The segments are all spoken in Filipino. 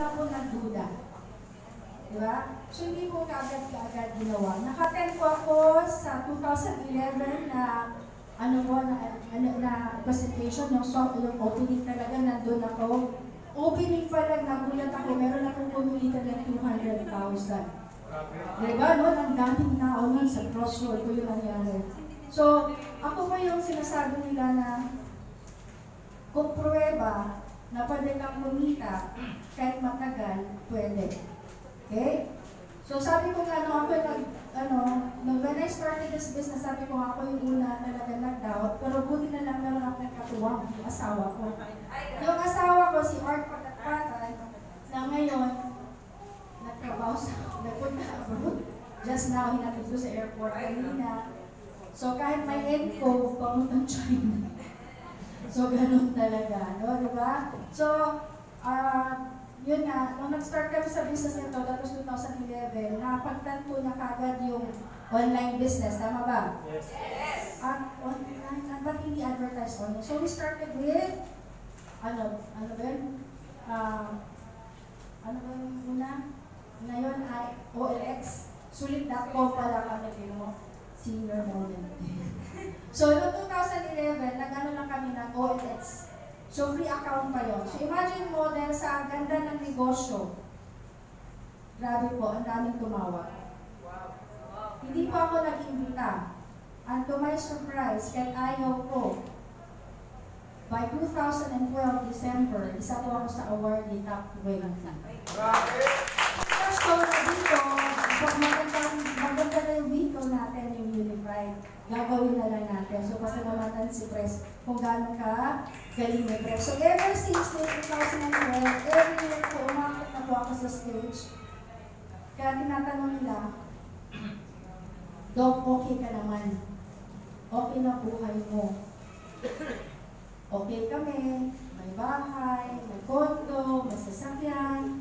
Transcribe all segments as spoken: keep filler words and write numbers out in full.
ako nagduda. Diba? So, hindi ko kaagad-kaagad ginawa. Naka-attend ko ako sa two thousand eleven na ano ko, na, ano, na presentation, yung, so, yung opening talaga, nandun ako. Opening pa lang, nagulat ako, meron akong kumilitan ng two hundred thousand. Diba, no? Ang daming tao nun sa crossroad ko yung nangyari. So, ako pa yung sinasabi nila na kung pruweba na pwede kang kumita kahit matagal, pwede. Okay? So, sabi ko nga, no, ako nag, ano, no, when I started this business, sabi ko ako yung una talaga nag-doubt, pero buti na lang meron ako nagkatuwang yung asawa ko. Yung asawa ko, si Art Patatpatan, na ngayon, nagtrabaho sa, nagpunta abroad. Just now, hinatid ko sa airport kanina. So, kahit may end ko, pamuntang China. So, ganun talaga, no? Diba? So, uh, yun nga, nung nag-start kami sa business nito, tapos two thousand eleven, napagtanto na kagad yung online business, tama ba? Yes. Yes! At online, at ba't hindi advertise online? So, we started with, ano, ano ba yun? Uh, ano ba yung una? Ngayon ay O L X. Sulit dot com pala kami, din mo. Senior model. So, noong two thousand eleven, nag-ano lang kami ng O L X. So, free account pa yun. So, imagine mo, dahil sa ganda ng negosyo, grabe po, ang daming tumawag. Hindi pa ako nag-imbita. And to my surprise, kahit ayaw ko, by two thousand twelve, December, isa po ako sa awardee top twenty. First show na dito, pag magandang, maganda na yung vehicle natin, yung Unified, gagawin na lang natin. So, pasalamatan si Pres kung gano'n ka galing ni Pres. So, ever since two thousand twelve, every year po, umakit na po ako sa stage. Kaya tinatanong nila, Dok, okay ka naman. Okay na buhay mo. Okay kami, may bahay, may kondo, may sasakyan,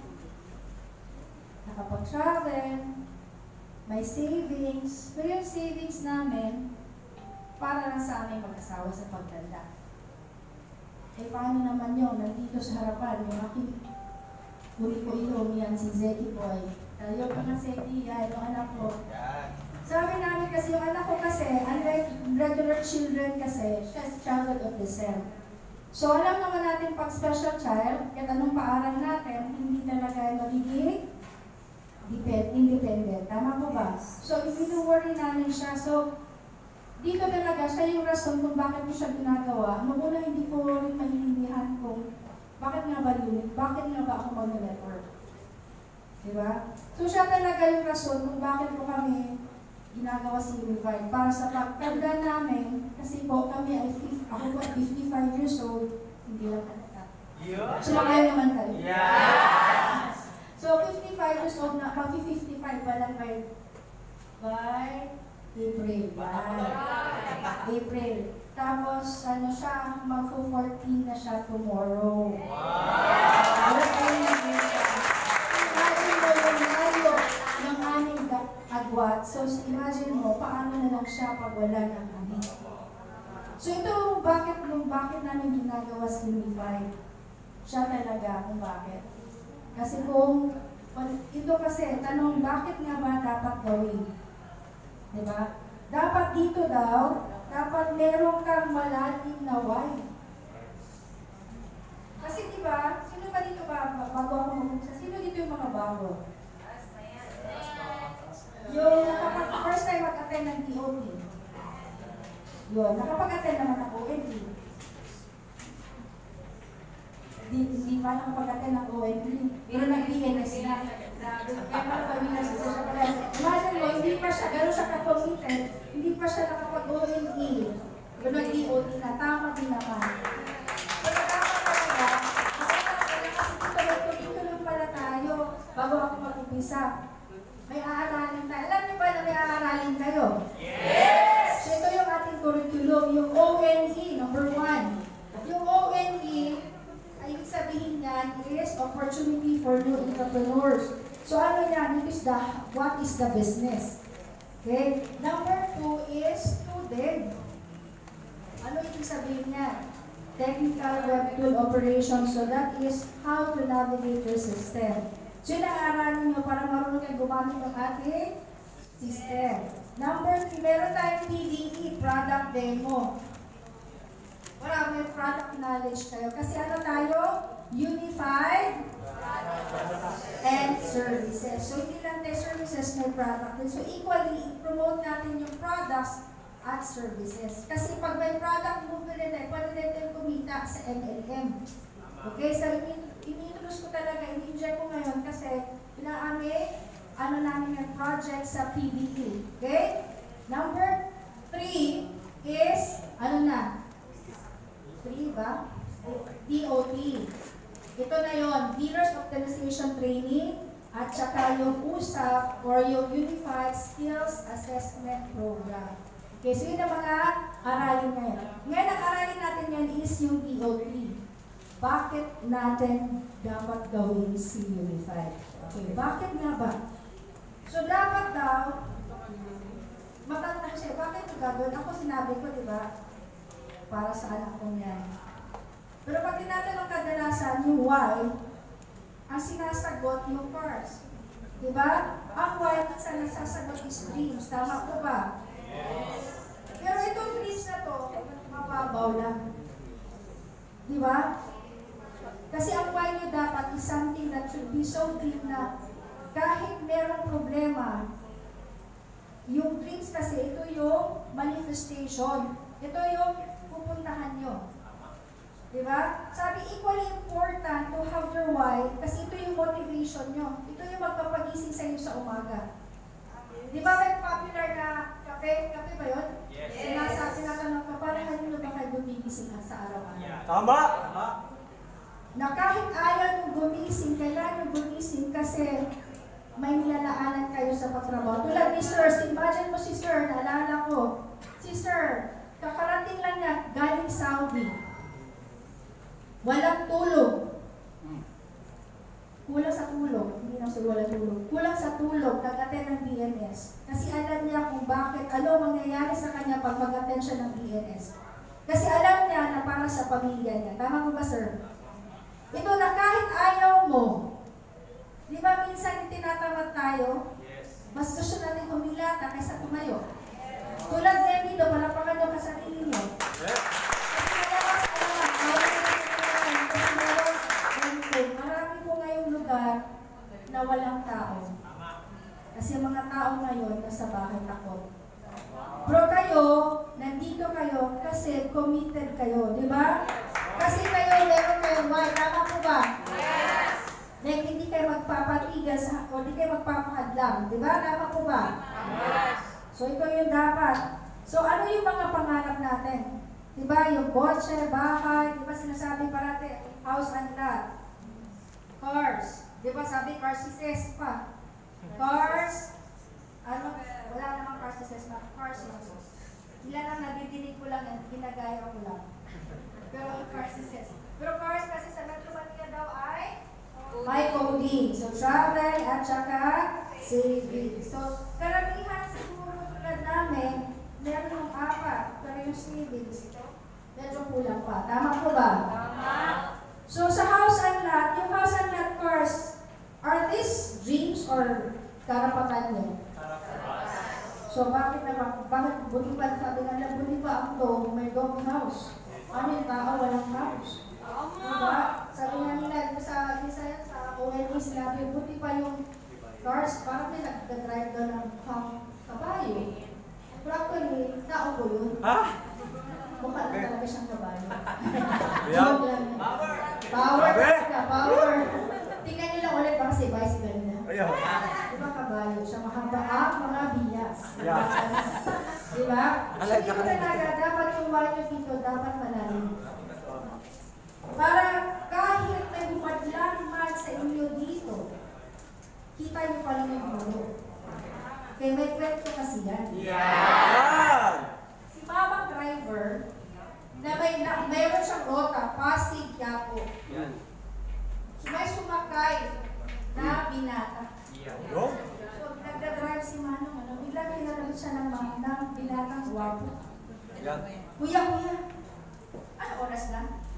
nakapag-travel, may savings. Pero yung savings namin, para lang sa aming mag-asawa sa pagtanda. Eh, paano naman yun? Nandito sa harapan, yung aking uri ko ilong yan, si Zeki Boy. Tayo pa nga Zeki, yan, yung anak ko. Sabi namin kasi, yung anak ko kasi, unlike regular children kasi, siya is child of the self. So, alam naman natin pag special child, kahit anong paaral natin, hindi talaga magiging independent. Tama po ba? So, if worry namin siya, so, dito talaga, siya yung rason kung bakit ko siya ginagawa. Noong una, hindi ko rin maintindihan kung bakit nga ba yun, bakit nga ba ako mag-network. Diba? So, siya talaga yung rason kung bakit ko kami ginagawa si Unified. Para sa pagtanda namin, kasi po kami ay, ako po ay fifty-five years old, hindi lang kata. So, kayo naman kayo. Yes! So, fifty-five years old na, mag-fifty-five pa lang by, by April. By April. Tapos, ano siya, mag-fourteen na siya tomorrow. Wow! Imagine mo yung layo ng aming agwat. So, imagine mo, paano na lang siya pag wala ng kami. So, ito, bakit, nung bakit namin ginagawa si Unified? Siya talaga kung bakit. Kasi kung, ito kasi, tanong, bakit nga ba dapat gawin? Diba? Dapat dito daw, dapat meron kang malalim na why. Kasi diba, sino ba dito ba, bago ako mag-umisa, sino dito yung mga bago? Yung nakapag, first time mag-attend ng T O T. Yun, nakapag-attend naman ako, O N T. Hindi, hindi pa nakapag-attend ng O N T. Pero nag-D N S na. Kaya pala pamilya sa social media. Imagine mo, hindi pa siya, gano'n siya ka-committed, hindi pa siya nakapag-O N T. Pero nag-D O T na, tama din naman. Pero tama talaga, kasi dito lang pala tayo, bago ako mag-umpisa. May aaralin tayo. Alam niyo ba na may aaralin kayo? Yes! So ito yung ating curriculum, yung O N E, number one. Yung O N E, ay ibig sabihin niyan is opportunity for new entrepreneurs. So ano yan? It is the, what is the business? Okay? Number two is student. Ano ibig sabihin niyan? technical web tool operation. So that is how to navigate your system. So yun ang aralin nyo para marunong kayo gumamit ng ating system. Number three, meron tayong P D E, product demo. Wala, may product knowledge kayo. Kasi ano tayo? Unified and services. So hindi lang tayo services, may product din. So equally, promote natin yung products at services. Kasi pag may product movement din tayo, pwede din tayo kumita sa M L M. Okay, so ini-introduce ko talaga, ini-inject ko ngayon kasi pinaami, ano namin yung project sa P D E. Okay? Number three is, ano na? Three ba? D O T. Ito na yon, Dealers Optimization Training at saka yung U S A P or yung Unified Skills Assessment Program. Okay, so yun ang mga aralin ngayon. Ngayon ang aralin natin yan is yung D O T. Bakit natin dapat gawin si Unified? Okay, bakit nga ba? So dapat daw, matanong ko siya, bakit ito gagawin? Ako sinabi ko, di ba? Para sa anak ko niyan. Pero pag tinatanong kadalasan yung why, ang sinasagot yung cars. Di ba? Ang why, minsan nasasagot is dreams. Tama ko ba? Yes. Pero itong dreams na to, mababaw lang. Di ba? Kasi ang why nyo dapat is something that should be so deep na kahit merong problema, yung dreams kasi ito yung manifestation. Ito yung pupuntahan nyo. Diba? Sabi, equally important to have your why kasi ito yung motivation nyo. Ito yung magpapagising sa inyo sa umaga. Diba may popular na kape? Kape ba yun? Yes. Sinasabi natanong ka, parang kanino ba kayo gumigising sa araw-araw? Yeah. Tama! Tama! Na kahit ayaw mo gumising, kailangan mo gumising kasi may nilalaanan kayo sa patrabaho. Tulad ni Sir, imagine mo si Sir, naalala ko. Si Sir, kakarating lang niya, galing Saudi. Walang tulog. Kulang sa tulog. Hindi na sila walang tulog. Kulang sa tulog, nag-attend ng B N S. Kasi alam niya kung bakit, ano mangyayari sa kanya pag mag-attend siya ng B N S. Kasi alam niya na para sa pamilya niya. Tama ko ba, Sir? Ito na kahit ayaw mo, di ba minsan tinatamad tayo? Yes. Mas gusto natin humilata kaysa tumayo. Yes. Tulad din dito, palapakan nyo ka sarili nyo. Yes. Kasi malabas ka naman, ayaw mo natin kasi meron, marami po ngayong lugar na walang tao. Kasi mga tao ngayon nasa bahay takot. Pero kayo, nandito kayo kasi committed kayo, di ba? Kasi kayo, meron kayong why. Tama po ba? Yes! Like, hindi kayo magpapatigas o hindi kayo magpapahadlang. Di ba? Tama po ba? Yes! So, ito yung dapat. So, ano yung mga pangarap natin? Di ba? Yung kotse, bahay, di ba sinasabi parati? House and lot. Cars. Di ba sabi, cars is S pa. Cars. Ano? Wala namang cars is S pa. Cars is S. Ilan ang nadidinig ko lang yan, ginagaya ko lang. Pero cars is S. Pero cars kasi sa Metro Manila daw ay may coding. So, travel at saka saving. So, karamihan siguro tulad namin, meron yung apat. Pero yung savings, medyo kulang pa. Tama po ba? Tama. So, sa house and lot, yung house and lot cars, are these dreams or karapatan nyo? So, bakit naman, bakit buti pa, sabi nga lang, buti pa ako may dog house. Ano yung tao, walang house? Diba? Sabi nga nila, sa isa sa O N E, sinabi, buti pa yung cars, parang may nag-drive doon ng kabayo. Pero actually, tao ko yun. Ha? Mukha lang talaga siyang kabayo. Joke lang. Power! Power talaga, power! Tingnan nyo lang ulit, baka si bicycle na. Diba kabayo siya, mahaba ang mga bias. Diba? So, dito talaga, dapat yung wire dito, dapat malalim. Para kahit may bumadlang man sa inyo dito, kita niyo pa lang yung mulo. Okay, may kwento kasi yan. Yeah! Si mamang driver, na may na, mayroon siyang rota, Pasig, Quiapo. So may sumakay na binata. So nagdadrive si Manong, ano, biglang pinarabot siya ng, ng binatang guwapo. Kuya, kuya, ano oras na?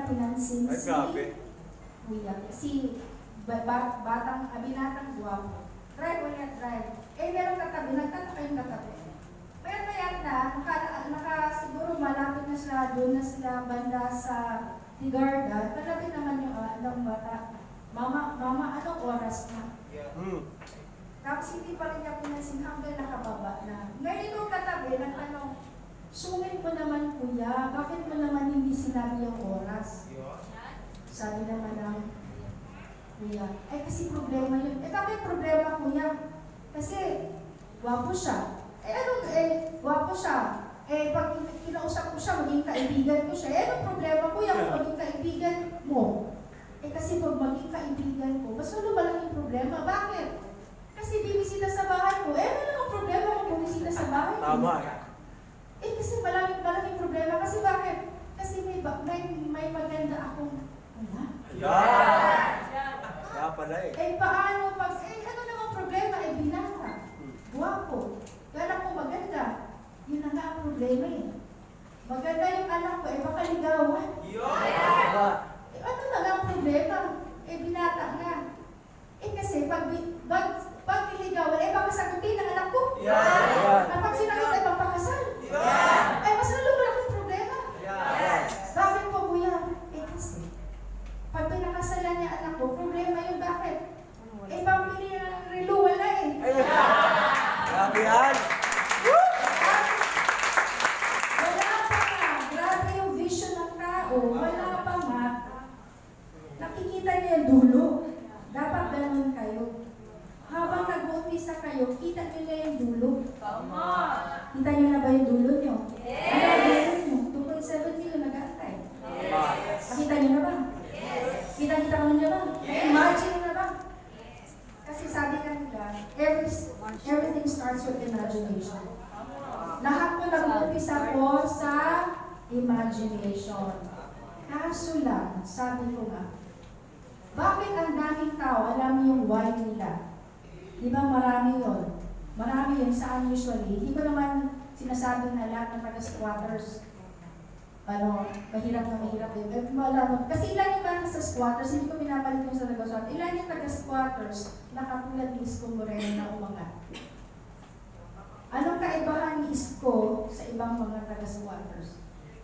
niya pinansin Ay, si grabe. Kuya. Si ba, ba, batang, abinatang guwapo. Drive o niya, drive. Eh, meron katabi, nagtataka yung katabi. Maya-maya na, naka, naka, siguro malapit na sila, doon na sila banda sa Tigarda. Katabi naman yung uh, ng bata. Mama, mama, anong oras na? Hmm. Tapos hindi pa rin niya pinansin hanggang nakababa na. Ngayon yung katabi, nagtanong, sungit mo naman kuya, bakit mo naman hindi sinabi yung oras? Sabi naman ng kuya, ay kasi problema yun. Eh bakit problema kuya? Kasi gwapo siya. Eh ano, eh gwapo siya. Eh pag kinausap ko siya, maging kaibigan ko siya. Eh anong problema kuya kung maging kaibigan mo? Eh kasi pag maging kaibigan ko, mas ano malaking problema. Bakit? Kasi bibisita sa bahay ko. Eh, ano lang ang problema kung bumisita sa bahay ko? Tama. Eh, kasi malaking, malaking problema. Kasi bakit? Kasi may, may, may maganda akong, wala? Yan! Kaya pala eh. Eh, paano pag, eh, ano namang problema? Eh, binata. Guwapo. Kaya ko maganda. Yun na nga ang problema eh. Maganda yung anak ko, eh, baka ligawan. Yan! Eh, ano na nga ang problema? Eh, binata nga. Eh, kasi pag, pag Pag niligawan, eh baka sagutin ng anak ko. Yeah. Kapag sinagot ay magpakasal. Yeah. Ay mas lalo malaking problema. Yeah. Bakit po kuya? Eh kasi, pag pinakasalan niya anak ko, problema yun. Bakit? Eh pambili ng relo, wala eh. Grabe yan. Wala pa nga. Grabe yung vision ng tao. Wala pa nga. Nakikita niya yung dulo. Dapat ganun kayo. Habang nag-uumpisa kayo, kita nyo na yung dulo. Tama. Kita nyo na ba yung dulo nyo? Yes! Ano ang dulo nyo? two point seven million nag-aantay. Yes! Nakita nyo na ba? Yes! Kita-kita mo nyo ba? Yes! Imagine na ba? Kasi sabi kanila, every, everything starts with imagination. Lahat po nag-uumpisa po sa imagination. Kaso lang, sabi ko nga, bakit ang daming tao alam yung why nila? Di ba marami yun? Marami yun. Saan usually? Hindi ko naman sinasabi na lahat ng taga-squatters ano, mahirap na mahirap yun. Eh, wala, kasi ilan yung mga sa squatters, hindi ko pinapalit yung sa taga-squatters. Ilan yung taga-squatters na katulad ni Isko Moreno na umangat? Anong kaibahan ni Isko sa ibang mga taga-squatters?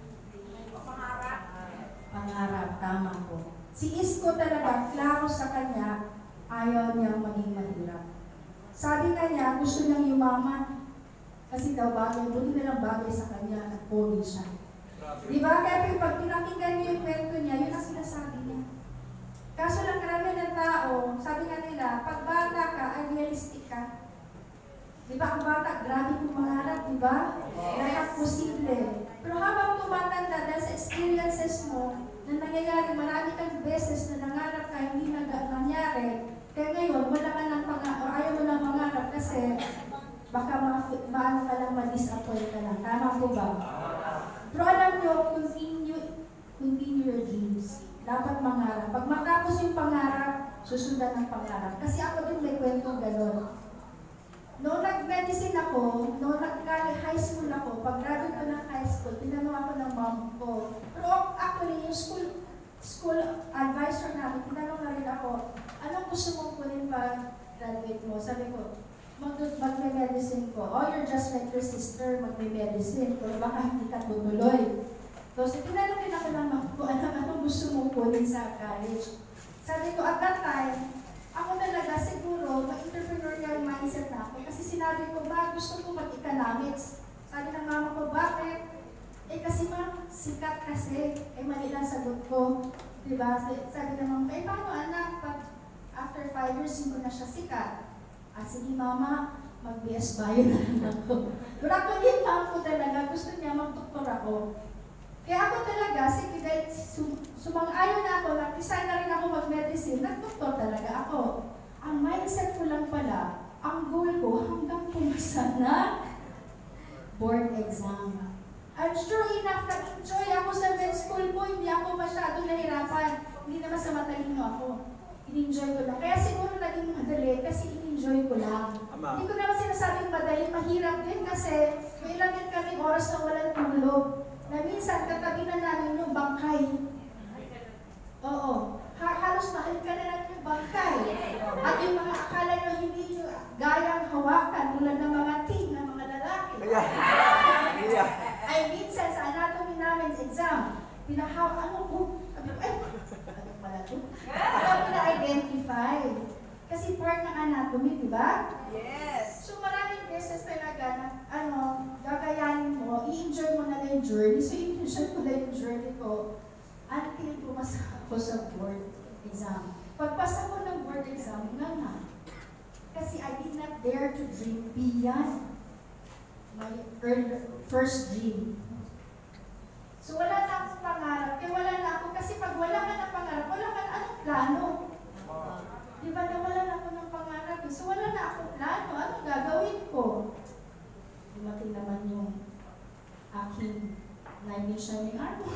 Pangarap. Pangarap, tama po. Si Isko talaga, klaro sa kanya, ayaw niyang maging mahirap. Sabi nga niya, gusto niyang yumaman. Kasi daw bagay, buti na lang bagay sa kanya, nag-poly siya. Diba? Kaya pag pinakinggan niyo yung kwento niya, yun ang sinasabi niya. Kaso lang karami ng tao, sabi nga nila, pag bata ka, idealistic ka. Diba? Ang bata, grabe kong mangarap, diba? Lahat posible. Pero habang tumatanda, dahil sa experiences mo, na nangyayari, marami kang beses na nangarap ka, hindi na nangyari. Kaya ngayon, wala ka ng pangarap, o ayaw mo lang mangarap kasi baka maano ka lang, ma-disappoint ka lang. Tama po ba? Pero alam nyo, continue, continue your dreams. Dapat mangarap. Pag matapos yung pangarap, susundan ng pangarap. Kasi ako din may kwentong gano'n. Noong nag-medicine ako, noong nag-high school ako, pag-graduate ko ng high school, tinanong ako ng mom ko. Pero actually, yung school school advisor namin, tinanong na rin ako, anong gusto mong kunin pa graduate mo? Sabi ko, mag-medicine ko. Oh, you're just like your sister, mag-medicine. Pero baka hindi ka tutuloy. So, tinanong rin ako ng mom ko, anong, anong gusto mong kunin sa college? Sabi ko, at that time, ako talaga siguro, ma-entrepreneurial mindset na ako. Kasi sinabi ko, ba, gusto ko mag-economics. Sabi ng mama ko, bakit? Eh kasi ma, sikat kasi. Eh mali lang sagot ko. Diba? Sabi ng mama, eh paano anak? Pag after five years, hindi na siya sikat. Ah, sige mama, mag-B S Bio na lang ako. Pero ako din, mama ko talaga, gusto niya mag-doktor ako. Kaya ako talaga, sige, dahil sum sumang-ayon na ako, nag-design na rin ako mag-medicine, nag-doktor talaga ako. Ang mindset ko lang pala, ang goal ko hanggang pumasa na board exam. And sure enough, nag-enjoy ako sa med school ko, hindi ako masyado nahirapan. Hindi naman sa matalino ako. In-enjoy ko lang. Kaya siguro naging madali kasi in-enjoy ko lang. Ama. Hindi ko naman sinasabing madali, mahirap din kasi may ilang din kami oras na walang tulog. Na minsan, katabi na namin yung bangkay. Oo. Ha halos mahal ka na lang yung bangkay. At yung mga akala nyo hindi nyo gayang hawakan tulad ng mga teen, ng mga lalaki. Ayan. Ayan. Ay minsan sa anatomy namin sa exam, pinahaw, ano po? Sabi ko, ay, ano pala ito? Alam ko na-identify. Kasi part ng anatomy, di ba? Yes. So maraming beses talaga na, ano, gagayanin mo, i-enjoy mo na yung journey. So i-enjoy ko na yung journey ko until pumasa ako sa board exam. Pagpasa ko ng board exam, nga nga. Kasi I did not dare to dream beyond my early, first dream. So wala na akong pangarap, kaya wala na ako, kasi pag wala ka ng pangarap, wala ka na anong plano. Di ba na wala na ako ng pangarap, eh. So wala na akong plano, anong gagawin ko? Dumating naman yung aking nine-missioning armor.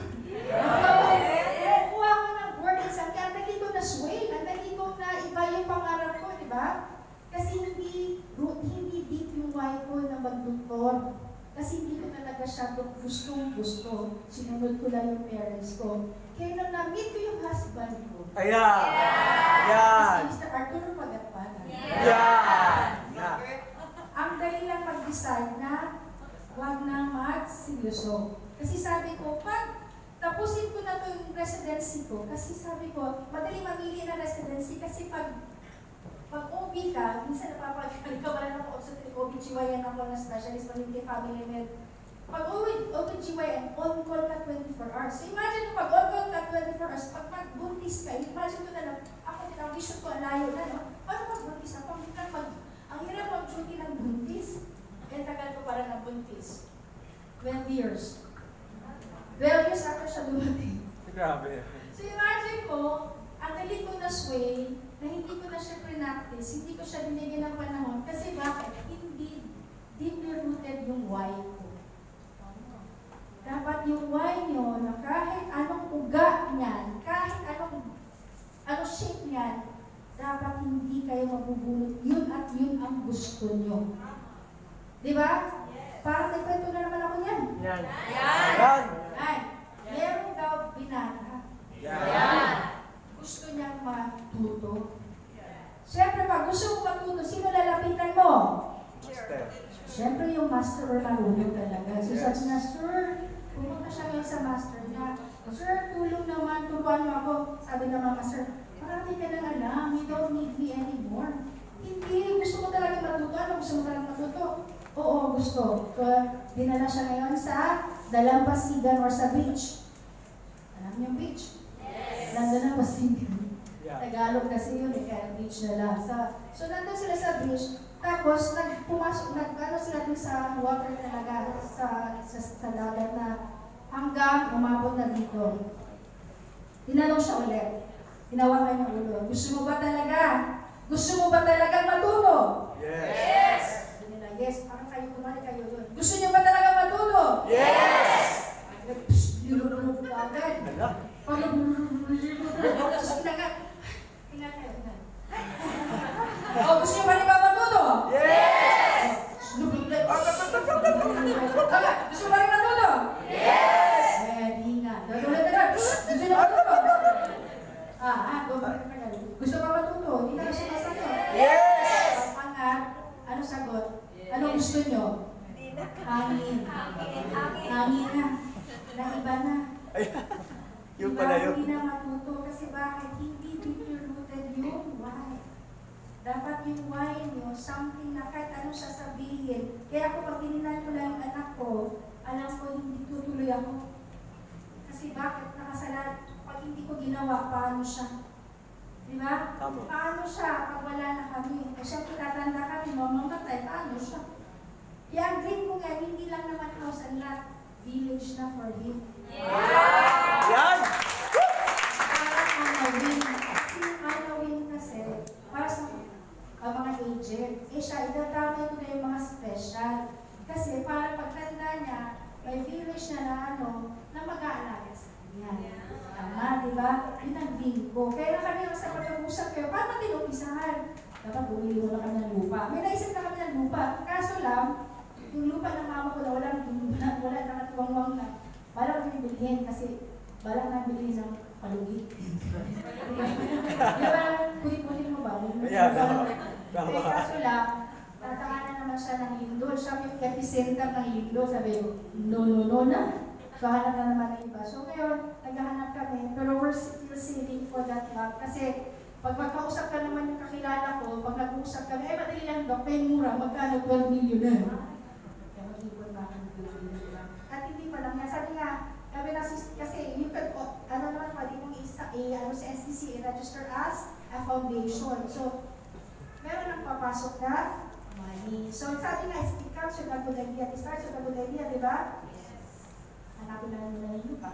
Kuha ko ng board exam, kaya ang dali ko na sway, ang dali ko na iba yung pangarap ko, di ba? Kasi hindi, hindi deep yung why ko na magdoktor. Kasi hindi ko talaga siya gustong gusto. Sinunod ko lang yung parents ko. Kaya nung na-meet ko yung husband ko. Ayan. Ayan. Si mister Arturo Pagatpan. Ayan. Ang dali lang mag-decide na huwag na mag-seryoso. Kasi sabi ko, pag tapusin ko na to yung residency ko, kasi sabi ko, madali mamili na residency kasi pag pag O B ka, minsan napapagkali ka, wala na po obstetric O B G Y N ako na specialist, pamilya family med. Pag O B G Y N, on-call ka twenty-four hours. So imagine mo, pag on-call ka twenty-four hours, pag magbuntis ka, imagine ko na lang, ako din, ang vision ko, alayo na, no? Paano magbuntis ako? Mag, ang hirap mag-duty ng buntis, eh tagal ko para na buntis. twelve years. twelve years after siya dumating. Grabe. So imagine mo, ang dali ko na sway, na hindi ko na siya pre-practice, hindi ko siya binigyan ng panahon, kasi bakit? Hindi deeply rooted yung why ko. Dapat yung why nyo, na kahit anong uga niyan, kahit anong, anong shape niyan, dapat hindi kayo mabubulot. Yun at yun ang gusto nyo. Di ba? Yes. Parang nagkwento na naman ako niyan. Yan. Yan. Ay, meron daw binata. Yan. Gusto niyang matuto. Siyempre, pag gusto mo matuto, sino lalapitan mo? Master. Siyempre, yung master or marunong talaga. So, Yes. sabi na, sir, pumunta siya ngayon sa master niya. Sir, tulong naman, turuan mo ako. Sabi naman, master, marami ka nang alam, you don't need me anymore. Hindi, gusto mo talaga matuto. Ano gusto mo talaga matuto? Oo, gusto. So, dinala siya ngayon sa Dalampasigan or sa beach. Alam niyo yung beach? Yes. Dalampasigan. Yeah. Tagalog kasi yun, eh, kaya beach na lang. Sa, so, nandun sila sa beach. Tapos, nagpumasok, nag-ano sila dun sa water talaga, sa, sa, sa dagat na hanggang umabot na dito. Tinanong siya ulit. Hinawakan niya ulo. Gusto mo ba talaga? Gusto mo ba talaga matuto? Yes. Yes. Sabi nila, yes. Parang kayo kumali kayo yun. Gusto niyo ba talaga matuto? Yes. Lululog ka agad. Ala. Tapos pinaga, tingnan kayo, tingnan. O, gusto niyo ba rin ba matuto? Yes. Aga, gusto mo ba rin matuto? Yes. Eh, di nga. Ulit na lang. Gusto niyo matuto? Ah, ah, bumalik ka na. Gusto ba matuto? Hindi na siya masagot. Yes. Pangat, ano sagot? Ano gusto niyo? Hangin. Hangin na. Naiba na. Yung Diba, pala yun. hindi na matuto kasi bakit? Hindi deeply rooted yung why. Dapat yung why nyo, something na kahit ano siya sabihin. Kaya ako pag tininan ko lang yung anak ko, alam ko hindi tutuloy ako. Kasi bakit nakasalat? Pag hindi ko ginawa, paano siya? Di ba? Tama. Paano siya pag wala na kami? Eh siya tatanda kami, mamamatay, paano siya? Kaya ang dream ko nga, hindi lang naman house and lot, village na for him. Yan. Para Halloween. Kasi Halloween kasi, para sa uh, mga agent, eh siya, idadamay ko na yung mga special. Kasi para pagtanda niya, may village na na ano, na mag-aalaga sa kanya. Tama, di ba? Yun ang dream ko. Kaya kami sa pag-uusap kayo, paano tinumpisahan? Dapat bumili mo na kami ng lupa. May naisip na kami ng lupa. Kaso lang, yung lupa ng mama ko na walang wala, wala naman tuwang-wang na. Balang kami bilhin kasi balang nang bilhin ng palugi. Di ba, kulit-kulit mo ba? Yeah, tama. Tama. Eh, kaso lang, tatakanan naman siya ng lindol. Siya yung epicenter ng lindol. Sabi ko, no, no, no na. So, hanap na naman ng iba. So, ngayon, naghahanap kami. Pero we're still saving for that love. Kasi, pag magkausap ka naman yung kakilala ko, pag nag-uusap kami, eh, madali lang, Dok, may mura, magkano twelve million na. Kaya mag-ipon ba ako ng twelve million lang. At hindi pa lang yan. Sabi nga, sabi na, kasi you can, oh, ano naman, pwede mong isa, eh, ano sa S D C, i-register as a foundation. So, meron ang papasok na money. So, sabi nga, it comes with a good idea. It starts with a good idea, di ba? Hanapin na nila yung lupa.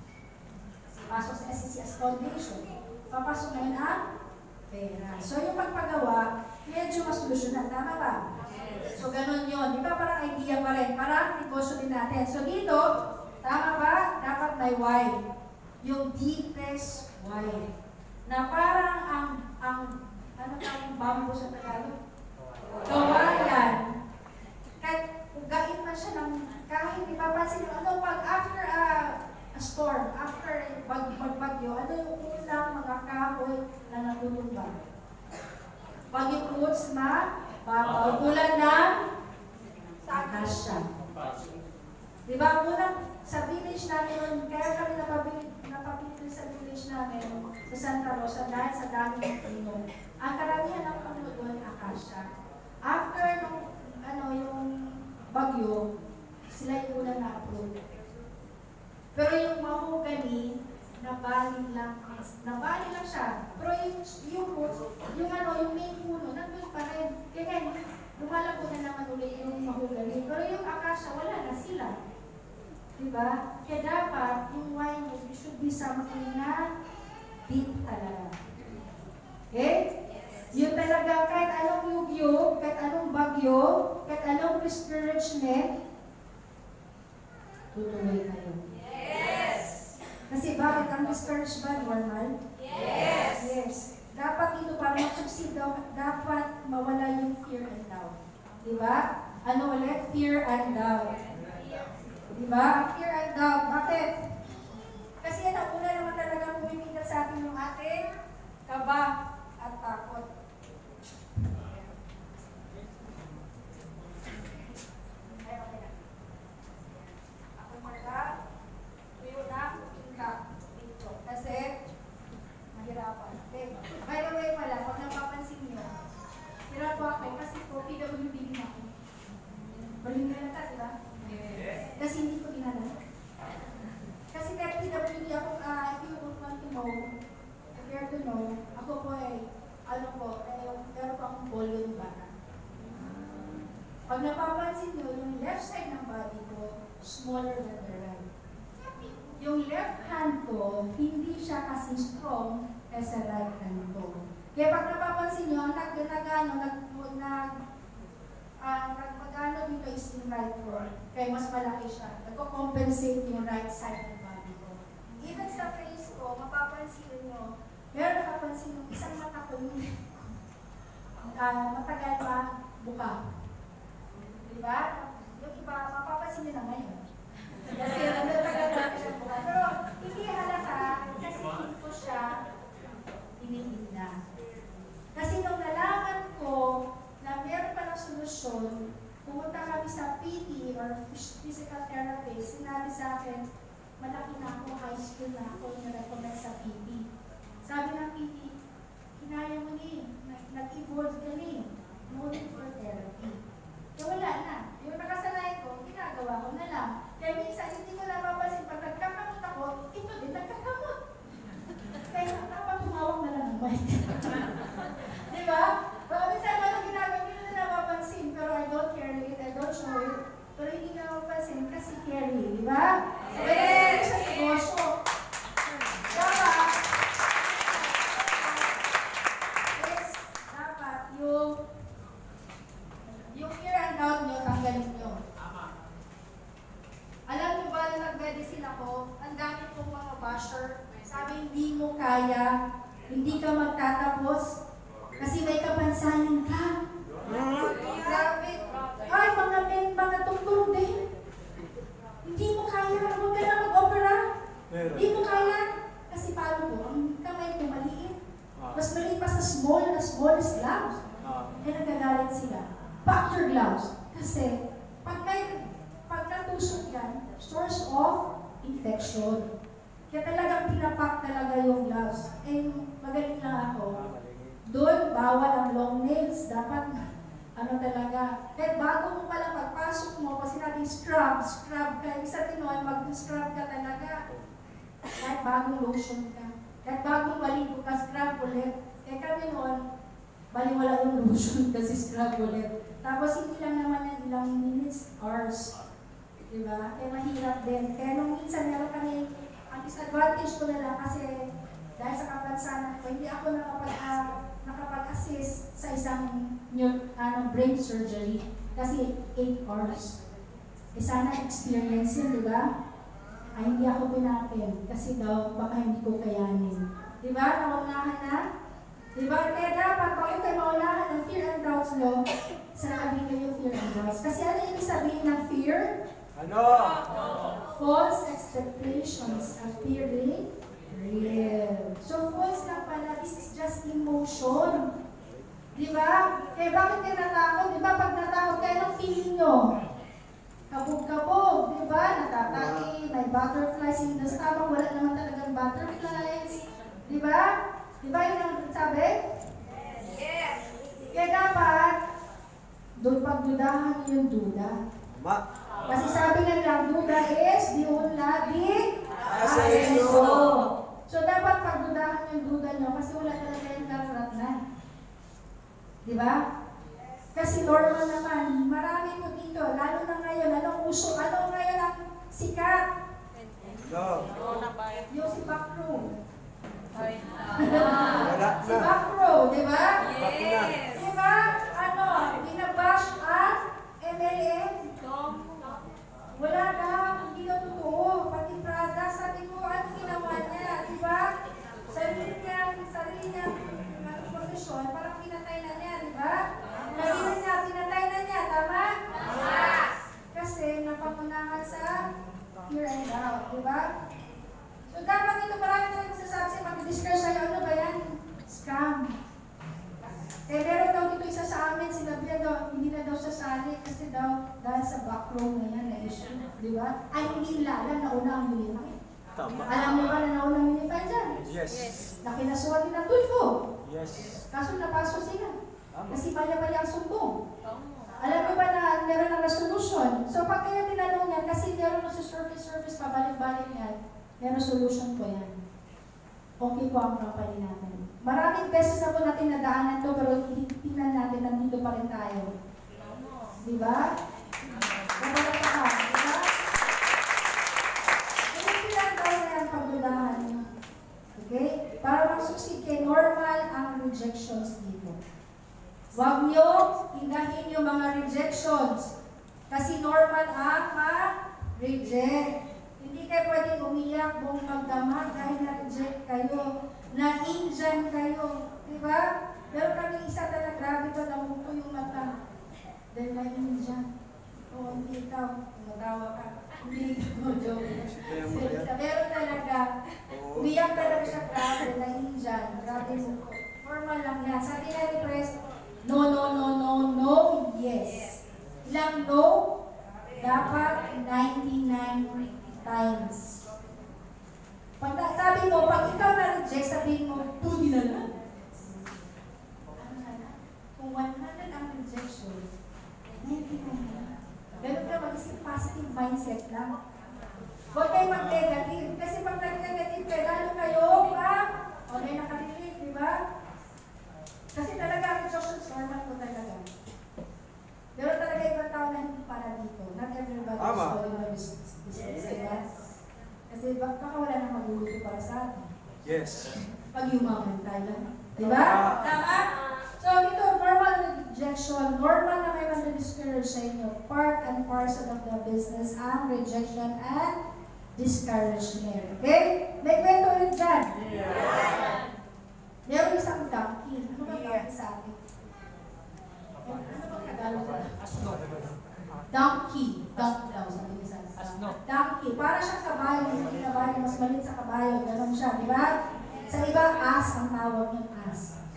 Pasok sa S D C as foundation. Papasok na yun ang pera. So, yung pagpagawa, medyo masolusyonan. Tama ba? So, ganun yun. Di ba parang idea pa rin? Parang negosyo din natin. So, dito, tama ba? Dapat may why. Yung deepest why. Na parang ang, ang ano tawag bamboo sa Tagalog? Kawayan. Kahit ugain man siya ng, kahit ipapansin yung ano, pag after a, a storm, after bag, magbagyo, ano yung unang mga kahoy na natutulog? Pag yung roots na, tulad ng akasya. Diba? Unang sa village namin, kaya kami napabilit, napabilit sa village namin sa Santa Rosa dahil sa dami ng puno. Ang karamihan ng puno doon, akasya. After nung, ano, yung bagyo, sila yung unang na-approve. Pero yung mahogany, nabali lang, nabali lang siya. Pero yung, yung roots, yung ano, yung main puno, nandun pa rin. Kaya lumalago na naman ulit yung mahogany. Pero yung akasya, wala na sila. Diba? Kaya dapat, yung wine mo, it should be something na deep talaga. Okay? Yun talaga, kahit anong yugyo, kahit anong bagyo, kahit anong discouragement, tutuloy kayo. Yes! Kasi bakit ang discouraged ba normal? Yes! Yes. Dapat ito para mag-succeed daw, dapat mawala yung fear and doubt. Diba? Ano ulit? Fear and doubt. Diba? Fear and doubt. Bakit? Kasi yan ang una naman talagang pumipigil sa atin yung ating kaba at takot. Ay, okay na. Ako maga, tuyo na, tingka dito. Kasi, mahirapan. Okay. By the way pala, pag napapansin nyo, hirap po ako kasi po, P W D na ako. Baling ka na ta, diba? Yes. Kasi hindi ko ginala. Kasi kahit P W D ako, uh, if you want to know, if you have to know, ako po ay, ano po, eh, meron po akong polio ng bata. Pag napapansin nyo, yung left side ng body ko, smaller than the right. Yung left hand ko, hindi siya kasi strong as sa right hand ko. Kaya pag napapansin nyo, ang nag-ano, nag, nag, ang uh, nagpagano dito is yung right ko, kaya mas malaki siya. Nagko-compensate yung right side ng body ko. Even sa face ko, mapapansin nyo, meron nakapansin yung isang mata ko yung uh, matagal pa buka. Diba? Yung iba, mapapansin nyo na ngayon. Kasi natagal pa siya buka. Pero hindi halata kasi hindi ko siya initinda. Kasi nung nalaman ko na meron palang solusyon, pumunta kami sa P T or physical therapist, sinabi sa akin, malaki na ako, high school na ako, na-recommend sa P T. Sabi ng P T, kinaya mo ni, nag-evolve ka ni, no need for therapy. Kaya wala na. Yung nakasanayan ko, ginagawa ko na lang. Kaya minsan, hindi ko napapansin, pag nagkakamot ako, ito din nagkakamot. Kaya dapat tumawag na lang ng mic. Diba? Pero minsan, ano ginagawa, hindi na napapansin, pero I don't care it, I don't show it. Pero hindi na napapansin kasi carry, diba? Yes! Sa negosyo. Dapat, yes, dapat yung yung fear and doubt nyo, tanggalin nyo. Alam nyo ba na nag-medicine ako, ang dami kong mga basher, sabi hindi mo kaya, hindi ka magtatapos, kasi may kapansanan ka. Grabe. Ay, mga men, mga doktor din. Hindi mo kaya, huwag ka na mag-opera. Hindi mo kaya, kasi paano po? small na smallest gloves. Ah. Eh, nagagalit sila. Pack your gloves. Kasi, pag may, pag natusok yan, source of infection. Kaya talagang pinapak talaga yung gloves. Eh, magaling lang ako. Doon, bawal ang long nails. Dapat, ano talaga. Kahit bago mo pala pagpasok mo, kasi natin scrub, scrub ka. Ibig sabihin nun, mag-scrub ka talaga. Kahit bagong lotion ka. Kahit bagong maligo ka, scrub ulit. Kaya kami noon, baliwala yung lotion kasi scrub ulit. Tapos hindi lang naman yung ilang minutes, hours. Diba? Kaya mahirap din. Kaya nung minsan meron kami, ang disadvantage ko na lang kasi dahil sa kapansanan ko, hindi ako nakapag, uh, nakapag-assist sa isang new, uh, brain surgery. Kasi eight hours. E sana experience yun, diba? Ay hindi ako pinapin kasi daw baka hindi ko kayanin. Diba? Naunahan na? Diba? Kaya dapat, bakit kayo maunahan ng fear and doubts nyo, sanabi kayo yung fear and doubts. Kasi ano yung sabihin ng fear? Ano? False expectations appearing real. So false lang pala, this is just emotion. Diba? Kaya bakit kayo natakot? Diba? Pag natakot kayo, anong feeling nyo? Kabog-kabog, di ba? Natataki, may butterflies in the stomach, wala naman talagang butterflies. Di ba? Di ba yun ang sabi? Yes. Kaya dapat, doon pagdudahan niyo yung duda. Ma. Kasi sabi nga lang, duda is di unla di asenso. So dapat pagdudahan yung duda nyo kasi wala talaga yung larat-rat. Di ba? Kasi normal naman, marami po dito, lalo na ngayon, anong uso, ano ngayon ang sikat? No. Yung si Bakro. Wala Si na. Bakro, di ba? Yes. Di ba? Ano, binabash ang M L M? Wala daw, hindi daw totoo. Pati Prada, sabi ko, ano ginawa niya, di ba? Sarili niya, sarili niya, posisyon, parang pinatay na niya, di ba? Naging niya, pinatay na niya, tama? Tama. Kasi napangunahan sa fear and doubt, di ba? So dapat ito marami na nagsasabi siya, mag-discuss sa'yo, ano ba yan? Scam. Eh, meron daw dito isa sa amin, sinabi niya daw, hindi na daw sasali kasi daw, dahil sa backroom na yan, na issue, di ba? Ay, hindi nila alam na una ang unify. Tama. Alam niyo ba na nauna ang unify dyan? Yes. Na kinasuhan din ang tulfo. Yes. Kaso napaso sila. Tama. Kasi mali-mali ang sumbong. Alam mo ba na meron ng resolution? So pag kayo tinanong yan, kasi meron na sa surface-surface, pabalik-balik yan, meron solution po yan. Okay po ang company natin. Maraming beses na po natin nadaanan to, pero tingnan natin, nandito pa rin tayo. Diba? Kapag ka, diba? Kaya silang daw na yung pagdudahan. Okay? Para mag-succeed kayo, normal ang rejections dito. Huwag nyo indahin yung mga rejections. Kasi normal ang ma-reject. Hindi kayo pwedeng umiyak, buong magdamag dahil na-reject kayo. Na-Indian kayo. Diba? Pero kami isa talaga, grabe ba, namuto yung mata. Dahil na-Indian. O, hindi ikaw. Matawa ka. Hindi ikaw, joke. Pero talaga, umiyak talaga siya, grabe, na-Indian. Grabe mo. Normal lang yan. Sabi nga ni Pres, no, no, no, no, no, yes. Ilang no? Dapat ninety-nine times. Pag sabi mo, pag ikaw na-reject, sabihin mo, tuloy na lang. Ano na lang? Kung one hundred ang rejection, ninety-nine na lang. Ganun ka mag-isip positive mindset lang. Huwag kayo mag-negative. Kasi pag nag-negative kayo, lalo kayo, pa, o may nakarelate, di ba? Kasi talaga, rejections normal po talaga. Pero talaga ibang tao na hindi para dito. Not everybody is going to business. Diba? Kasi baka wala nang magluluto para sa atin. Yes. Pag yumaman tayo. Diba? Tama? So ito, normal rejection. Normal na may mag-discourage sa inyo. Part and parcel of the business ang rejection and discouragement. Okay? May kwento ulit dyan. Yeah. Meron isang donkey. Ano ba donkey sa atin? Ano ba Tagalog? Donkey. Donkey daw, sabi ni Sansa. Donkey. Para siyang kabayo. Hindi kabayo. Mas maliit sa kabayo. Ganon siya, di ba? Sa iba, as ang tawag ng as.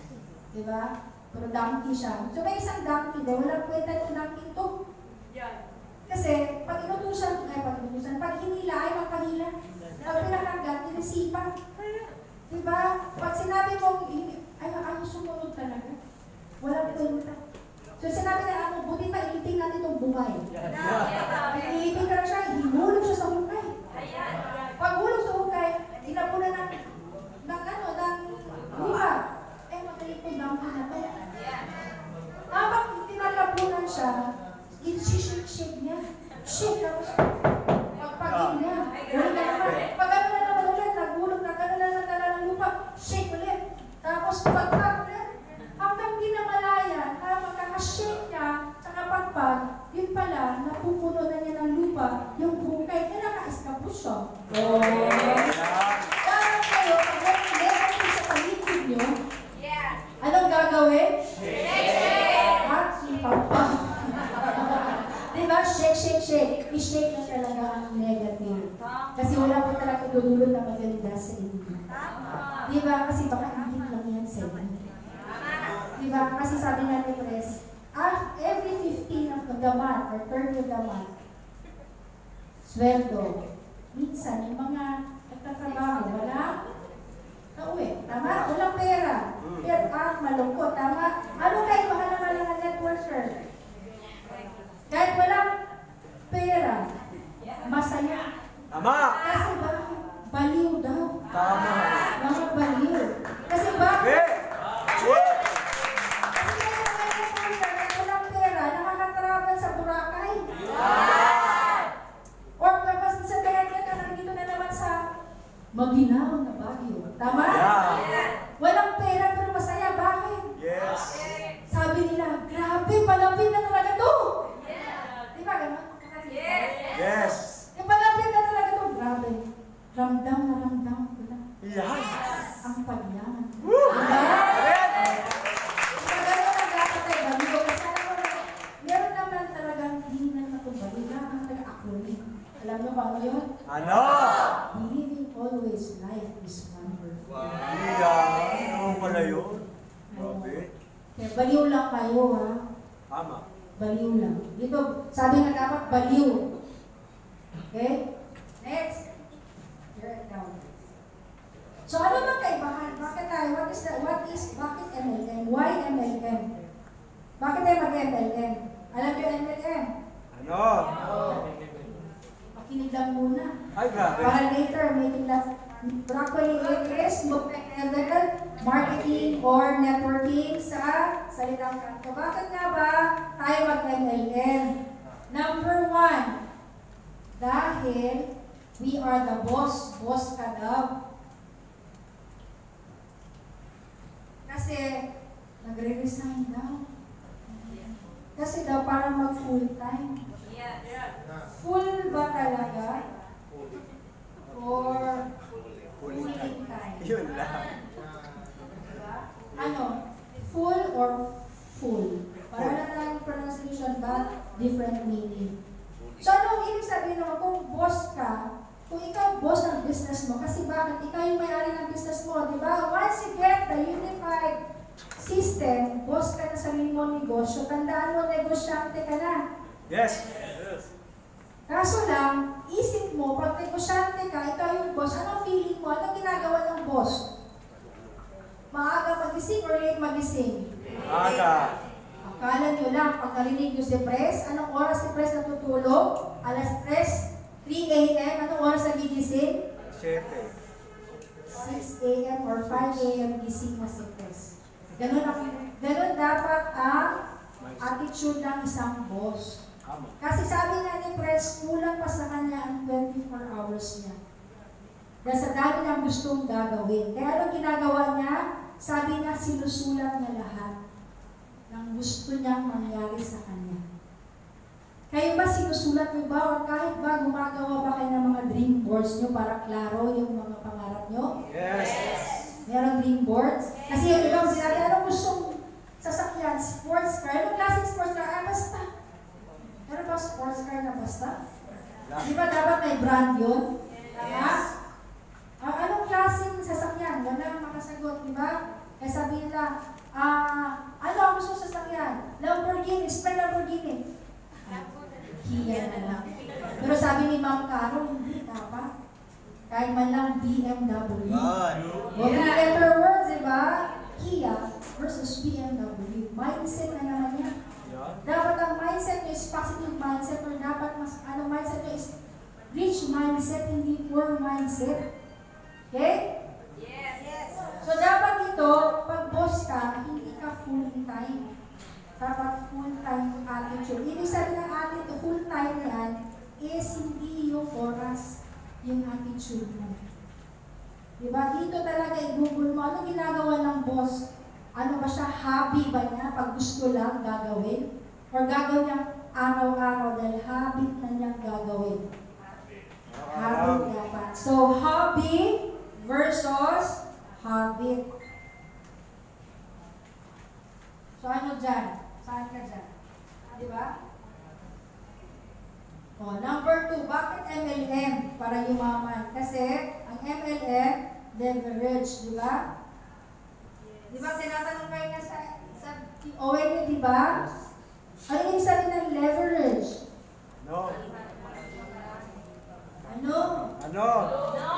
Di ba? Pero donkey siya. So may isang donkey daw, walang kwenta yung donkey to. Kasi pag inutusan, ay pag inutusan, pag hinila ay magpahila. Pag pinakagat, inisipan. Di ba? Pag sinabi mo, ay ako sumunod talaga. Walang kwenta. So sinabi na ako, buti pa iliting natin itong bungay. Iliting ka na siya, hinulog siya sa bungay. Pag hulog sa bungay, inapunan ng, ng ano, ng luha. Eh, magaling po donkey na to. Habang tinalapunan siya, in-shake-shake niya. Shake tapos pagpagin niya. Ulit na naman. Pag ano na naman ulit, nagulog na gano'n na natala ng lupa. Shake ulit. Tapos pagpag ulit. Hanggang di na malaya, habang kakashake niya, tsaka pagpag, yun pala, napupuno na niya ng lupa, yung bukay na naka-eskapos siya. Oh! Parang kayo, pag nag-negative sa paligid niyo, anong gagawin? Shake! At ipagpag. Diba? Shake, shake, shake. I-shake na talaga ang negative. Kasi wala po talaga idudulot na maganda sa inyo. Diba? Kasi baka ingit lang yan sa inyo. Diba? Kasi sabi nga ni Pres, ah, every fifteenth of the month or thirtieth of the month, sweldo. Minsan, yung mga nagtatrabaho, wala nauwi. Tama? Walang pera. Pero ah, malungkot. Tama? Ano kayo? Mahal naman lang ang net worker. Kahit walang pera, masaya. Tama! Kasi bakit? Baliw daw. Tama! Mga baliw. Kasi bakit? Eh! Kasi kahit walang pera, nakakatravel sa Boracay. Or kapag sa kaya ka, nandito na naman sa maginawang na Baguio. Tama? Yeah. Walang pera pero masaya. Bakit? Yes! Sabi nila, grabe, palapit na talaga to. Di ba gano'n? Yes! Yung palapit na talaga to, grabe. Ramdam na ramdam ko na. Yan! Ang pagyaman. Woo! Diba? Correct! Kaya gano'n ang dapat ay baligo. Kasi alam mo na, meron naman talagang hindi na natubali. Lahat talaga acronym. Alam mo ba ano yun? Ano? Believing always life is wonderful. Iya! Ano pala yun? Grabe. Kaya baliw lang kayo, ha? Tama. Baliw lang. Dito, sabi nga dapat baliw. Okay? Next. Here and down. So ano ba kaibahan? Bakit tayo? What is the, what is, bakit M L M? Why M L M? Bakit tayo mag-M L M? Alam niyo M L M? Ano? Makinig lang muna. Ay, grabe. Para later, making that broccoli it is multi-level marketing or networking sa salitang kanto. Bakit nga ba tayo mag-M L M? Number one, dahil we are the boss. Boss ka daw. Kasi nagre-resign daw. Kasi daw para mag-full time. Full ba talaga? Or full time? Yun lang. Diba? Ano? Full or full? Para na tayong pronunciation ba? Different meaning. So ano ibig sabihin naman kung boss ka, kung ikaw boss ng business mo, kasi bakit? Ikaw yung may-ari ng business mo, di ba? Once you get the unified system, boss ka na sa mo negosyo, tandaan mo, negosyante ka na. Yes! Kaso lang, isip mo, pag negosyante ka, ikaw yung boss, anong feeling mo? Anong ginagawa ng boss? Maaga magising or late magising? Aga! Akala nyo lang, pag narinig nyo si Pres, anong oras si Pres natutulog? Alas tres, three A M, anong oras nagigising? Siyete. six A M or five A M gising na si Pres. Ganun, ang, ganun dapat ang attitude ng isang boss. Kasi sabi nga ni Pres, kulang pa sa kanya ang twenty-four hours niya. Dahil sa dami niyang gustong gagawin. Kaya ano ginagawa niya? Sabi niya, sinusulat niya lahat ng gusto niyang mangyari sa kanya. Kayo ba sinusulat niyo ba? O kahit ba gumagawa ba kayo ng mga dream boards niyo para klaro yung mga pangarap niyo? Yes! Meron dream boards? Kasi yung ikaw sinabi, anong gustong sasakyan? Sports car? Anong klaseng sports car? Ah, basta. Meron ba sports car na basta? Di ba dapat may brand yun? Tama? Ah, anong klaseng sasakyan? Wala ang makasagot, di ba? Kaya sabihin nila, ah, ano ang gusto sa sasakyan? Lamborghini, spell Lamborghini. Kia na lang. Pero sabi ni Ma'am Carol, hindi dapat. Kahit man lang B M W. O better words, diba? Kia versus B M W. Mindset na naman yan. Dapat ang mindset nyo is positive mindset or dapat mas, ano mindset nyo is rich mindset, hindi poor mindset. Okay? Yes. Yes. So dapat ito, pag boss ka, hindi ka full time. Dapat full-time attitude. Ibig sabihin ng attitude, full-time yan, is hindi yung oras, yung attitude mo. Diba? Dito talaga i-google mo, ano ginagawa ng boss? Ano ba siya? Hobby ba niya? Pag gusto lang gagawin? Or gagawin niya araw-araw dahil habit na niyang gagawin? Habit dapat. So, hobby versus habit. So, ano dyan? Saan ka dyan? Diba? O, number two, bakit M L M? Para yumaman. Kasi, ang M L M, leverage, diba? Diba, tinatanong kayo nga sa, sa O N E, diba? Ano yung sabi ng leverage? No. Ano? Ano? No.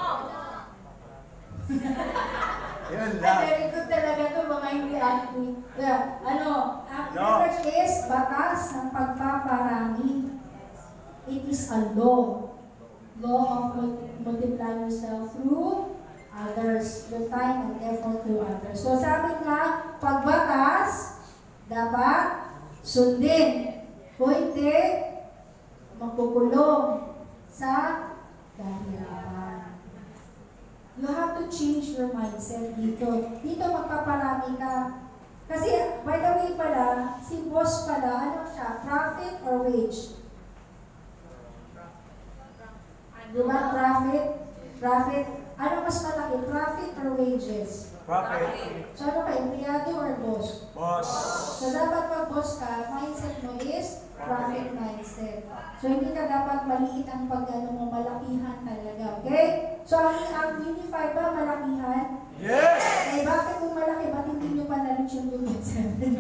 Yan Ay, lang. very good talaga to, mga hindi acting. Yeah. Ano? Ang No. leverage is batas ng pagpaparami. It is a law. Law of mul- multiplying yourself through others. Your time and effort to others. So sabi nga, pagbatas, dapat sundin. Kung hindi, magkukulong sa kahirapan. You have to change your mindset dito. Dito magpaparami ka. Kasi, by the way pala, si boss pala, ano siya? Profit or wage? Di ba? Profit? Profit? Ano mas malaki? Profit or wages? Profit. So ano ka? Empleyado or boss? Boss. So dapat pag boss ka, mindset mo is profit mindset. So hindi ka dapat maliit ang pag-ano mo, malakihan talaga. Okay? So ang, ang unify ba malakihan? Yes! Eh bakit kung malaki, ba't hindi nyo pa na-reach yung two point seven?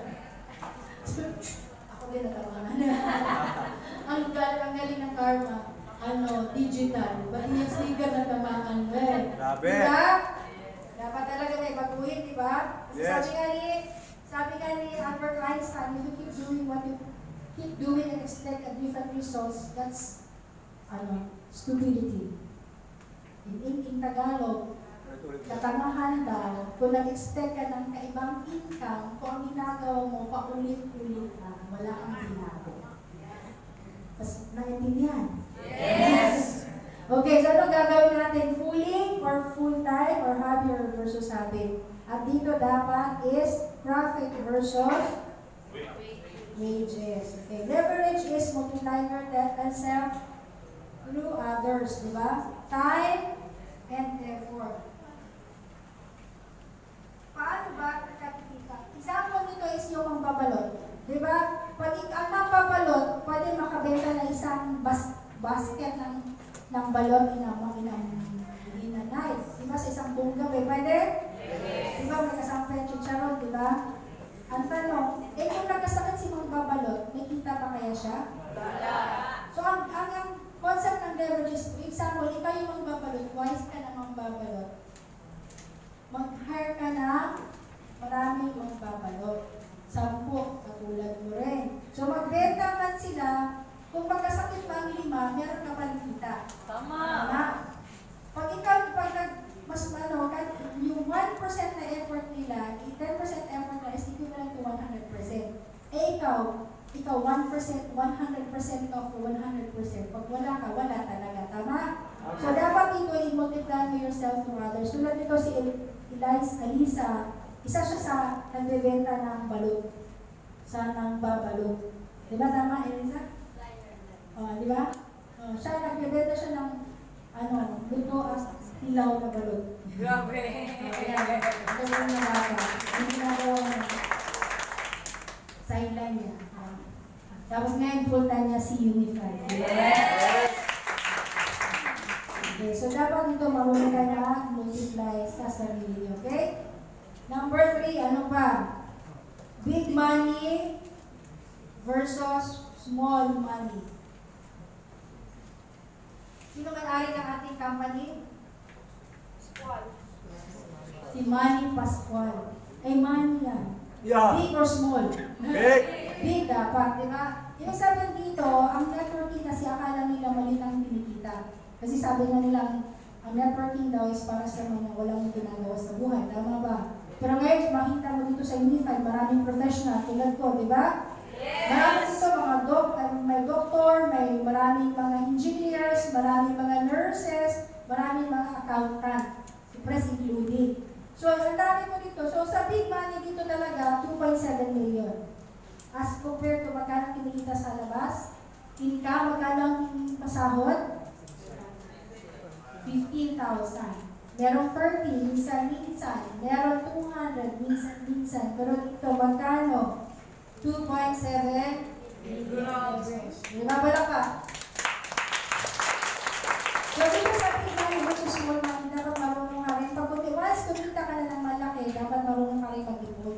Ako din natawangan. ang, gal ang galing ng karma. Ano, digital. Ba't yung sticker na tamaan mo eh? Grabe. Diba? Dapat talaga may baguhin, di ba? Kasi Yes. sabi nga ni, sabi nga ni Albert Einstein, if you keep doing what you keep doing and expect a different results, that's, ano, stupidity. In, in, in Tagalog, katangahan daw, kung nag-expect ka ng kaibang income, kung ang ginagawa mo, paulit-ulit lang, wala kang ginagawa. Tapos, naiintindihan? Yes. Okay, so ano gagawin natin? Fully or full-time or hobby or versus habit? At dito dapat is profit versus wages. Okay, leverage is multiplying yourself through others, di ba? Time and effort. Paano ba kakita? Example nito is yung mambabalot. Di ba? Pag ang mambabalot, pwede makabenta na isang bas basket ng ng balon inang inang in a knife. Di ba sa isang buong gabi? Pwede? Di ba may kasama yung chicharon, di ba? Ang tanong, eh kung nagkasakit si mambabalot, may kita pa kaya siya? Wala. So ang, ang, ang concept ng leverage is, for example, ikaw yung mambabalot, wise ka na mambabalot. Mag-hire ka na maraming mambabalot. Sampu, katulad mo rin. So magbenta man sila, kung pagkasakit pa ang lima, meron ka pa kita. Tama. Tama. Pag ikaw, pag nag, mas ano, kahit yung one percent na effort nila, ten percent effort na is equivalent to one hundred percent. Eh ikaw, ikaw one percent, one hundred percent of one hundred percent. Pag wala ka, wala talaga. Tama? So dapat dito, i-multiply mo yourself to others. Tulad nito si Eliza, Alisa, isa siya sa nagbebenta ng balot. Sa nang babalot. Diba tama, Elisa? Oh, di ba? Oh, siya nagbebenta siya ng ano, luto at hilaw na balot. Grabe. Oh, yan. Ito yung nalaga. Yung ginagawa niya. Sideline niya. Oh. Tapos ngayon full-time niya si Unify. Yes. Okay, so dapat dito marunong ka na multiply sa sarili niyo, okay? Number three, ano pa? Big money versus small money. Sino may-ari ng ating company? Si Manny Pascual. Ay, Manny yan. Yeah. Big or small? Big. Big dapat, di ba? Yung sabi dito, ang networking kasi akala nila mali ang kinikita. Kasi sabi nga nila, ang networking daw is para sa mga walang ginagawa sa buhay. Tama ba? Pero ngayon, makita mo dito sa Unified, maraming professional tulad ko, di ba? Yes. Maraming dito mga doc, may doktor, may maraming mga engineers, maraming mga nurses, maraming mga accountant, si Press including. So, ang dami mo dito. So, sa big money dito talaga, two point seven million. As compared to magkano kinikita sa labas, income, magkano ang pasahod? fifteen thousand. Merong thirty, minsan-minsan. Merong two hundred, minsan-minsan. Pero dito, magkano? two point seven million. Diba ba lang ka? So, dito sa big money versus small money, dapat marunong ka rin. Pag once kumita ka na ng malaki, dapat marunong ka rin mag-ipon.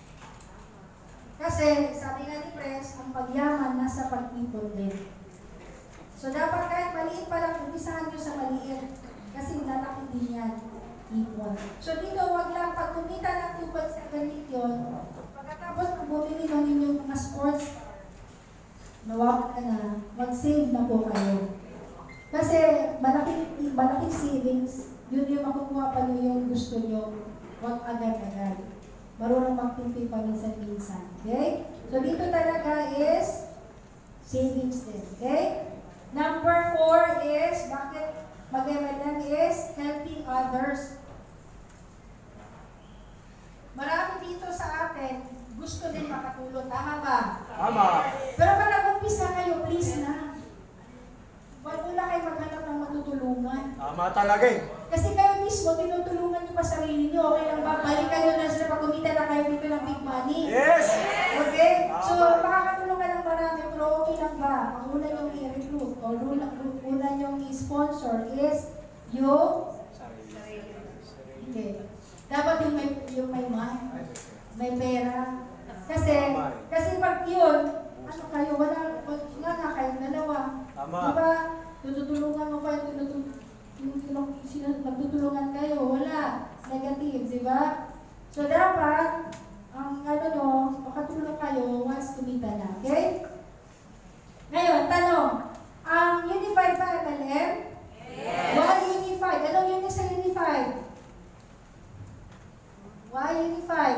Kasi, sabi nga ni Press, ang pagyaman nasa pag-ipon din. So, dapat kahit maliit pa lang, umpisahan nyo sa maliit. Kasi lalaki din yan, ipon. So, dito, wag lang, pag kumita ng two point seven million, pagkatapos kung bumili ng inyong mga sports, nawawag ka na, mag-save na po kayo. Kasi, malaking, malaking savings, yun yung makukuha pa nyo yung gusto nyo, wag agad-agad. Marunong magtimpi pa minsan-minsan. Okay? So, dito talaga is savings din. Okay? Number four is, bakit mag-emerald is helping others. Marami dito sa atin, gusto din makatulong. Tama ba? Tama. Pero pag nag-umpisa kayo, please na. Huwag muna kayo maghanap ng matutulungan. Tama talaga eh. Kasi kayo mismo, tinutulungan nyo pa sarili nyo. Okay lang ba? Balikan nyo na sila pag kumita na kayo dito ng big money. Yes! Okay? So, makakatulong ka ng marami, pero okay lang ba? Ang una nyong i-recruit o una nyong i-sponsor is yung okay. Dapat yung may, yung may man, may pera. Kasi, kasi pag yun, ano kayo, wala, wala nga kayong dalawa. Tama. Diba? Tututulungan mo pa yung tinutulungan. Yung sino magtutulungan kayo, wala. Negative, di ba? So, dapat, ang ano no, makatulong kayo once kumita na. Okay? Ngayon, tanong. Ang Unified ba, M L M? Yes. Why Unified? Anong yun sa Unified? Why Unified?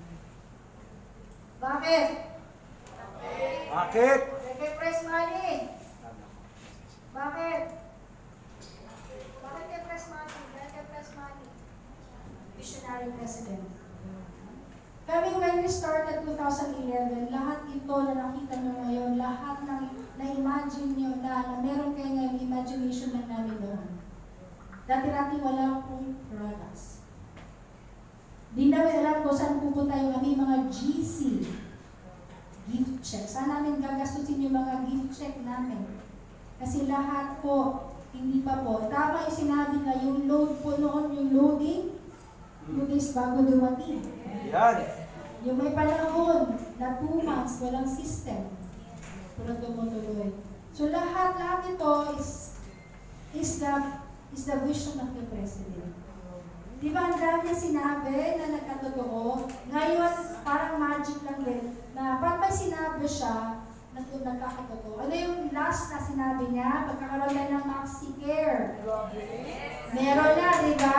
Bakit? Bakit? Kay Press Money. Bakit? Bakit kay Press Money? Bakit kay Press Money? Visionary President. Kami when we started two thousand eleven, lahat ito na nakita nyo ngayon, lahat ng na-imagine nyo na, na meron kayo ngayon, imagination lang namin noon. Dati-dati wala akong products. Di namin alam kung saan pupunta yung aming mga G C, gift check. Saan namin gagastusin yung mga gift check namin? Kasi lahat po, hindi pa po. Tama yung sinabi na yung load po noon, yung loading, two days bago dumating. Yan. Yung may panahon na two months, walang system. Pero tumutuloy. So lahat, lahat ito is, is, the, is the vision of the President. Di ba ang dami sinabi na nagkatotoo? Ngayon, parang magic lang din, na pag may sinabi siya, na nagkakatotoo. Ano yung last na sinabi niya? Pagkakaroon na ng MaxiCare. Meron na, di ba?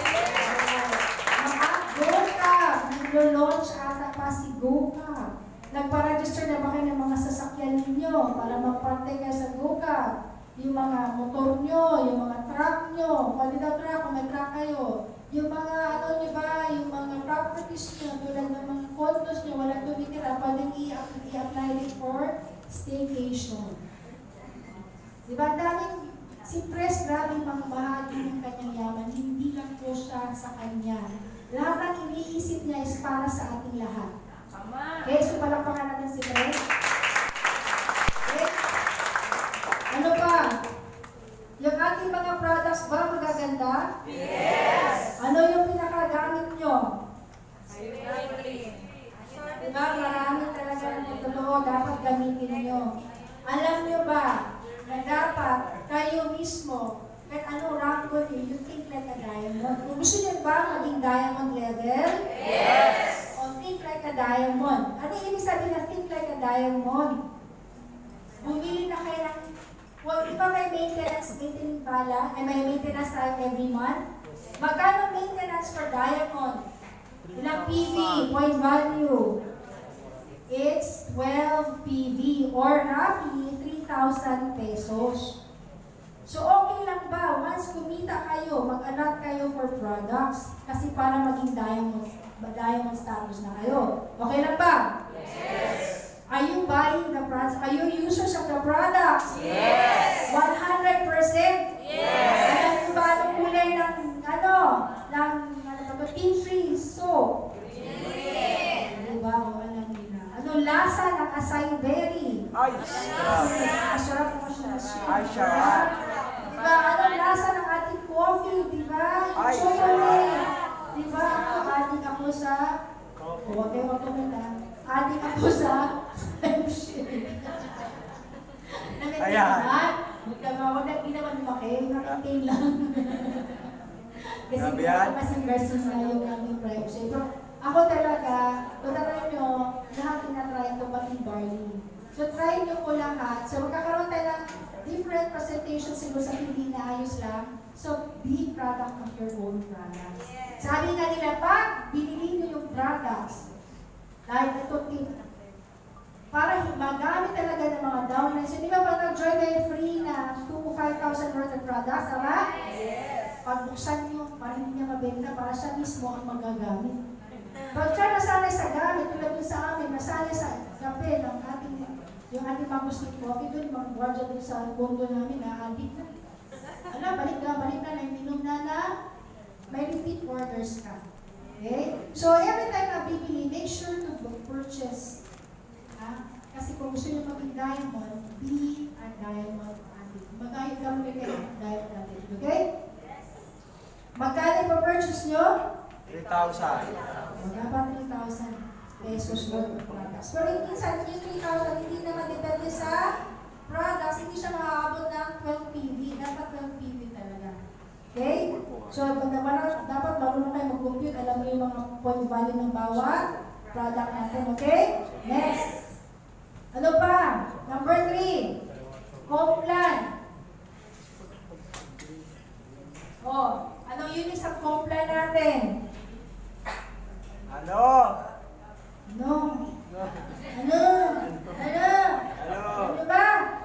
Go-Cab, nag-launch ata pa si Go-Cab. Nagpa-register na ba kayo ng mga sasakyan ninyo para mag-partake kayo sa Go-Cab? Yung mga motor nyo, yung mga truck nyo, palita truck, kung may truck kayo. Yung mga, ano nyo ba, yung mga properties nyo, tulad ng mga condos nyo, walang tumikira, pwedeng i-apply it for staycation. Diba, daming, si Press, grabing mga bahagi ng kanyang yaman, hindi lang po siya sa kanya. Lahat ng iniisip niya is para sa ating lahat. Okay, so palakpakan natin si Press. Okay? Ano pa? Yung ating mga products ba magaganda? Yes! Ano yung pinakagamit nyo? Diba, marami talaga ng totoo dapat gamitin nyo. Alam nyo ba na dapat kayo mismo, kahit ano rank ko nyo, you think like a diamond. Kung gusto nyo ba maging diamond level? Yes! O think like a diamond. Ano ibig sabihin na think like a diamond? Bumili na kayo ng, well, di ba may maintenance, maintenance pala, ay may maintenance tayo every month? Magkano maintenance for diamond? Ilang P V, point value? It's twelve P V or roughly three thousand pesos. So okay lang ba? Once kumita kayo, mag-allot kayo for products kasi para maging diamond, diamond status na kayo. Okay lang ba? Yes! Are you buying the products? Are you users of the products? Yes! one hundred percent? Yes! Alam niyo ba anong kulay ng, ano, ng, ano ba, tea tree soap? Diba? O alam niyo na. Anong lasa ng acai berry? Ay, sarap. Masarap mo siya. Ay, sarap. Diba? Anong lasa ng ating coffee? Diba? Ay, Chocolate. Diba? Ako, adik ako sa, huwag kayo matumula. Adik ako sa, Ayan. Huwag naman, huwag na, hindi naman lumaki. Nakitain lang. Kasi Grabe yan. kasi versus na yung aming privacy. So, ako talaga, totoo nyo, lahat tinatry ko pati barley. So, try nyo ko lahat. So, magkakaroon tayo ng different presentations siguro sa hindi na ayos lang. So, be product of your own products. Sabi nga nila, pag binili nyo yung products, dahil ito tip, para magamit talaga ng mga downlines. So, di ba ba nag-join kayo free na two to five thousand worth of products, tama? Yes! Pagbuksan nyo, para hindi niya mabenta, para siya mismo ang magagamit. Pag siya nasanay sa gamit, tulad din sa amin, nasanay sa kape ng ating, yung ating mangustic coffee doon, mga guardia doon sa bondo namin, na-addict na. Alam, balik na, balik na, nainom na na, may repeat orders ka. Okay? So, every time na bibili, make sure to purchase. Ha? Kasi kung gusto nyo maging diamond, be a diamond addict. Magkahit kami kayo ng diamond addict. Okay? Magkano pa purchase nyo? three thousand. Magkaba three thousand pesos worth of products. Pero yung minsan, yung three thousand, hindi naman depende sa products, hindi siya makakabot ng twelve P V. Dapat twelve P V talaga. Okay? So, dapat, dapat marunong kayo mag-compute. Alam mo yung mga point value ng bawat product natin. Okay? Next. Ano pa? Number three. Complan. Oh, anong unit sa complan natin? Ano? Ano? Ano? Ano? Ano? Ano ba?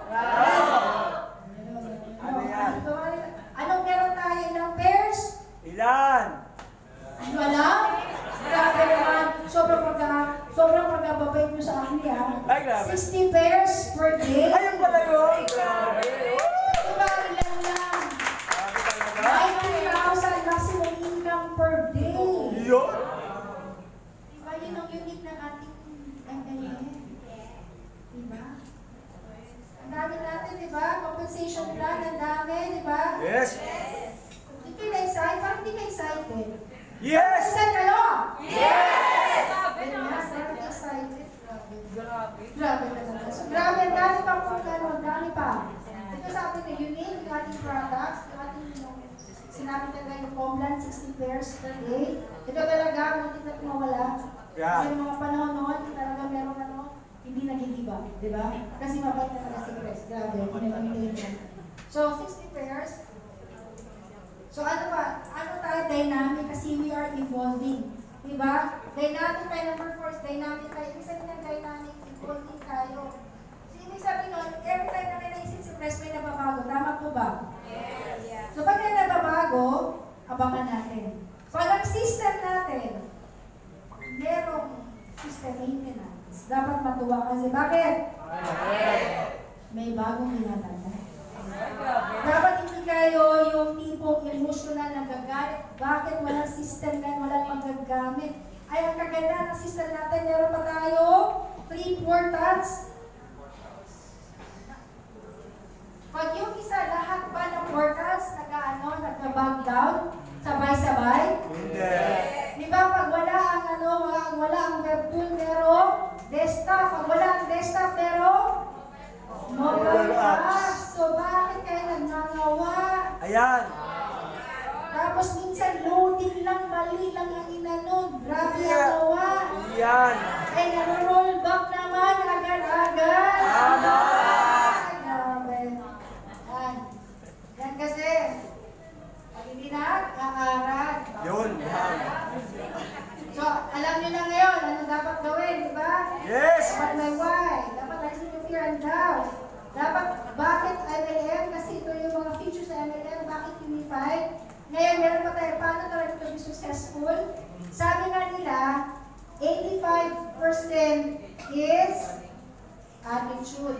Ano yan? Anong meron tayo? Ilang pairs? Ilan? Ano alam? Grabe naman. Sobrang pagka, sobrang pagkababait mo sa akin, ha? Ay, grabe. sixty pairs per day? Ayun pala yun. Grabe. Diba, ilan lang? Grabe talaga. ninety thousand maximum income per day. Yun. Diba, yun ang unique ng ating M L M? Diba? Ang dami natin, diba? Compensation plan, ang dami, diba? Yes. Hindi kayo na-excite? Parang hindi kayo excited. Yes. Excited kayo? Yes! Sabi na, parang excited. Grabe. Grabe talaga. So, grabe, ang dami pa po, ano, ang dami pa. Ito sabi na, unique, yung ating products, yung ating, yung, sinabi talaga yung Homeland, sixty pairs per day. Ito talaga, hindi na tumawala. Yeah. Kasi yung mga panahon noon, talaga meron ano, hindi nagigiba, di ba? Kasi mabait na talaga si Chris. Grabe, pinag-maintain niya. So, sixty pairs. So, ano pa? Ano tayo? Dynamic kasi we are evolving. Di ba? Dynamic tayo, number four is dynamic tayo. Ibig sabihin ng dynamic, evolving tayo. So, ibig sabihin nun, every time na may naisip si Chris, may nababago. Tama po ba? Yes! So, pag may nababago, abangan natin. Pag ang system natin, merong system maintenance, dapat matuwa kasi. Bakit? May bagong ginagawa. Dapat hindi kayo yung tipong emotional na gagalit. Bakit walang system na walang magagamit? Ay, ang kaganda ng system natin, meron pa tayo three portals. Pag yung isa, lahat ba ng portals nag-ano, nag-bag down, sabay-sabay? Hindi. Di ba pag wala ang ano, desktop. Pag wala ang desktop, pero mobile apps. So, bakit kayo nagngangawa? Ayan. Tapos minsan loading lang, mali lang ang inanod. Grabe ang gawa. Ayan. Eh, naro-roll back naman agad-agad. Tama. Ay, grabe. Yan. Yan kasi, pag hindi na, kakaarad. Yun. Yan. So, alam niyo na ngayon, ano dapat gawin, di ba? Yes. Dapat may why. Dapat alisin yung fear and doubt. Dapat, bakit M L M? Kasi ito yung mga features sa M L M. Bakit unified? Ngayon, meron pa tayo, paano talaga ito be successful? Sabi nga nila, eighty-five percent is attitude.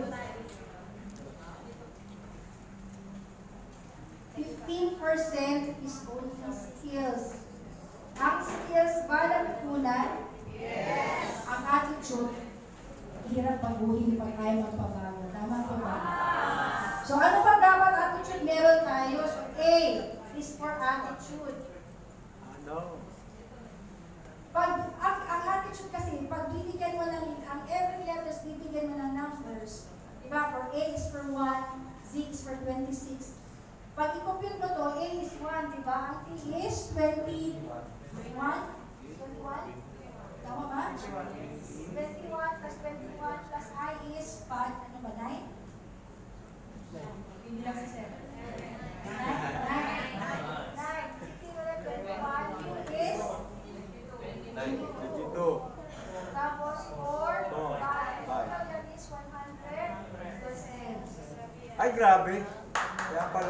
fifteen percent is only skills. Ang skills ba natutunan? Yes. Ang attitude, hirap baguhin pag ayaw magpabago. Tama po ba? So ano ba dapat attitude meron tayo? So A is for attitude. Ano? Pag, ang, ang attitude kasi, pag bibigyan mo ng, ang every letters bibigyan mo ng numbers. Diba? For A is for one, Z is for twenty-six. Pag i-compute mo to, A is one, diba? Ang T is twenty-one. twenty-one? Tama ba? twenty-one plus twenty-one plus I is five. Ano ba? nine? Hindi lang sa seven. nine? nine. sixteen ulit, twenty-one. Q is? twenty-two. Tapos four, Oh, five. five. So that is one hundred percent. Ay, grabe. Kaya pala.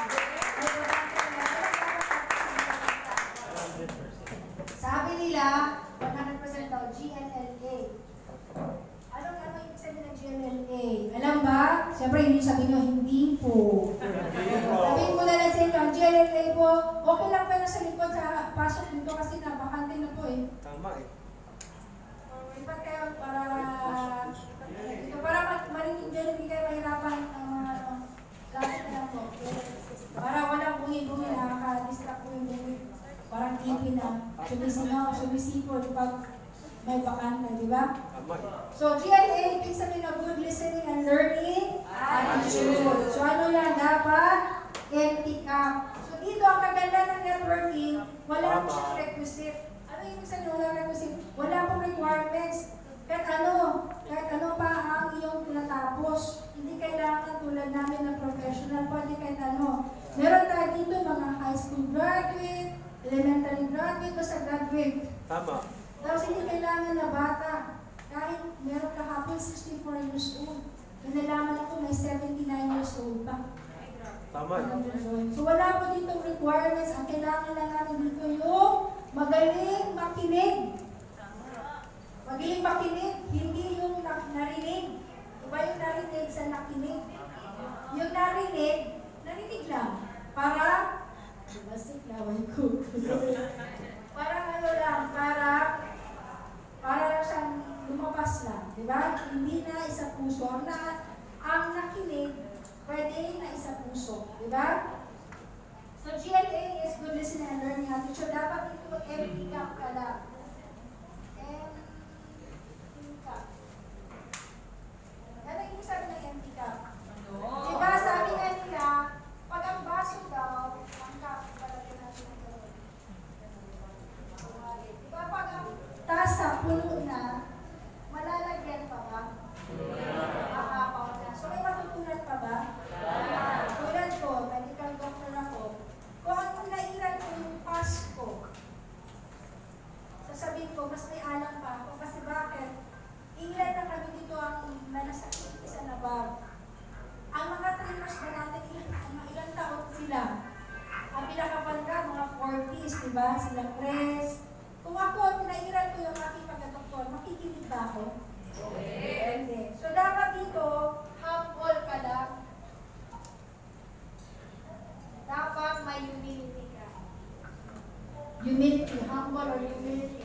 Sabi nila, one hundred percent daw, G L L A. Anong ano yung sabi ng G L L A? Alam ba? Siyempre, hindi sabi nyo, hindi po. Sabihin mo na lang sa inyo, ang G L L A po, okay lang pa na sa likod sa pasok dito kasi nabakante na po eh. Tama eh. Lipat kayo para dito para mag- marinig dyan, hindi kayo mahirapan ang mga ano. Gamit na lang po. Para walang bungi-bungi, nakaka-distract po yung bungi. Parang T V na sumisino, sumisipon pag may bakante, di ba? Tama eh. So, G L A, ibig sabihin ng good listening and learning attitude. So, ano yan? Dapat empty cup. So, dito ang kaganda ng networking, wala po siyang requisite. Ano yung ibig sabihin wala requisite? Wala pong requirements. Kahit ano, kahit ano pa ang iyong tinatapos. Hindi kailangan tulad namin na professional, pwede kahit ano. Meron tayo dito mga high school graduate, elementary graduate, basta graduate. Tama. Tapos hindi kailangan na bata. Kahit meron kahapon sixty-four years old. Nalaman ako may seventy-nine years old pa. Tama eh. So wala po dito requirements. Ang kailangan lang natin dito yung magaling makinig. Magaling makinig, hindi yung narinig. Iba yung narinig sa nakinig. Yung narinig, narinig lang. Para, basik laway ko. Para ano lang, para, para lang siyang lumabas lang. Diba? Hindi na isa puso. Ang, na, ang nakinig, pwede na isa puso. Diba? So G L A is good listening and learning attitude. Dapat ito empty cup ka lang. Empty cup. Ano yung sabi ng empty cup? Diba sabi nga nila, pag ang baso daw, ang cup, palagyan natin ang gawin. Diba pag ang tasa puno na, malalagyan pa ba? Makapaw na. So may matutunan pa ba? Tulad ko, medical doctor ako, kung ang nairan ko yung Pasko, sasabihin ko, mas may alam pa ako. Kasi bakit? Ilan na kami dito ang nanasakit sa nabab. Ang mga trainers ba natin, mga ilang taon sila? Ang pinakapanda, mga forties, diba? Sila Pres. Kung ako, nairan ko yung aking pagkadoktor, makikinig ba ako? Hindi. So dapat dito, humble ka lang. Dapat may humility ka. Humility, humble or humility.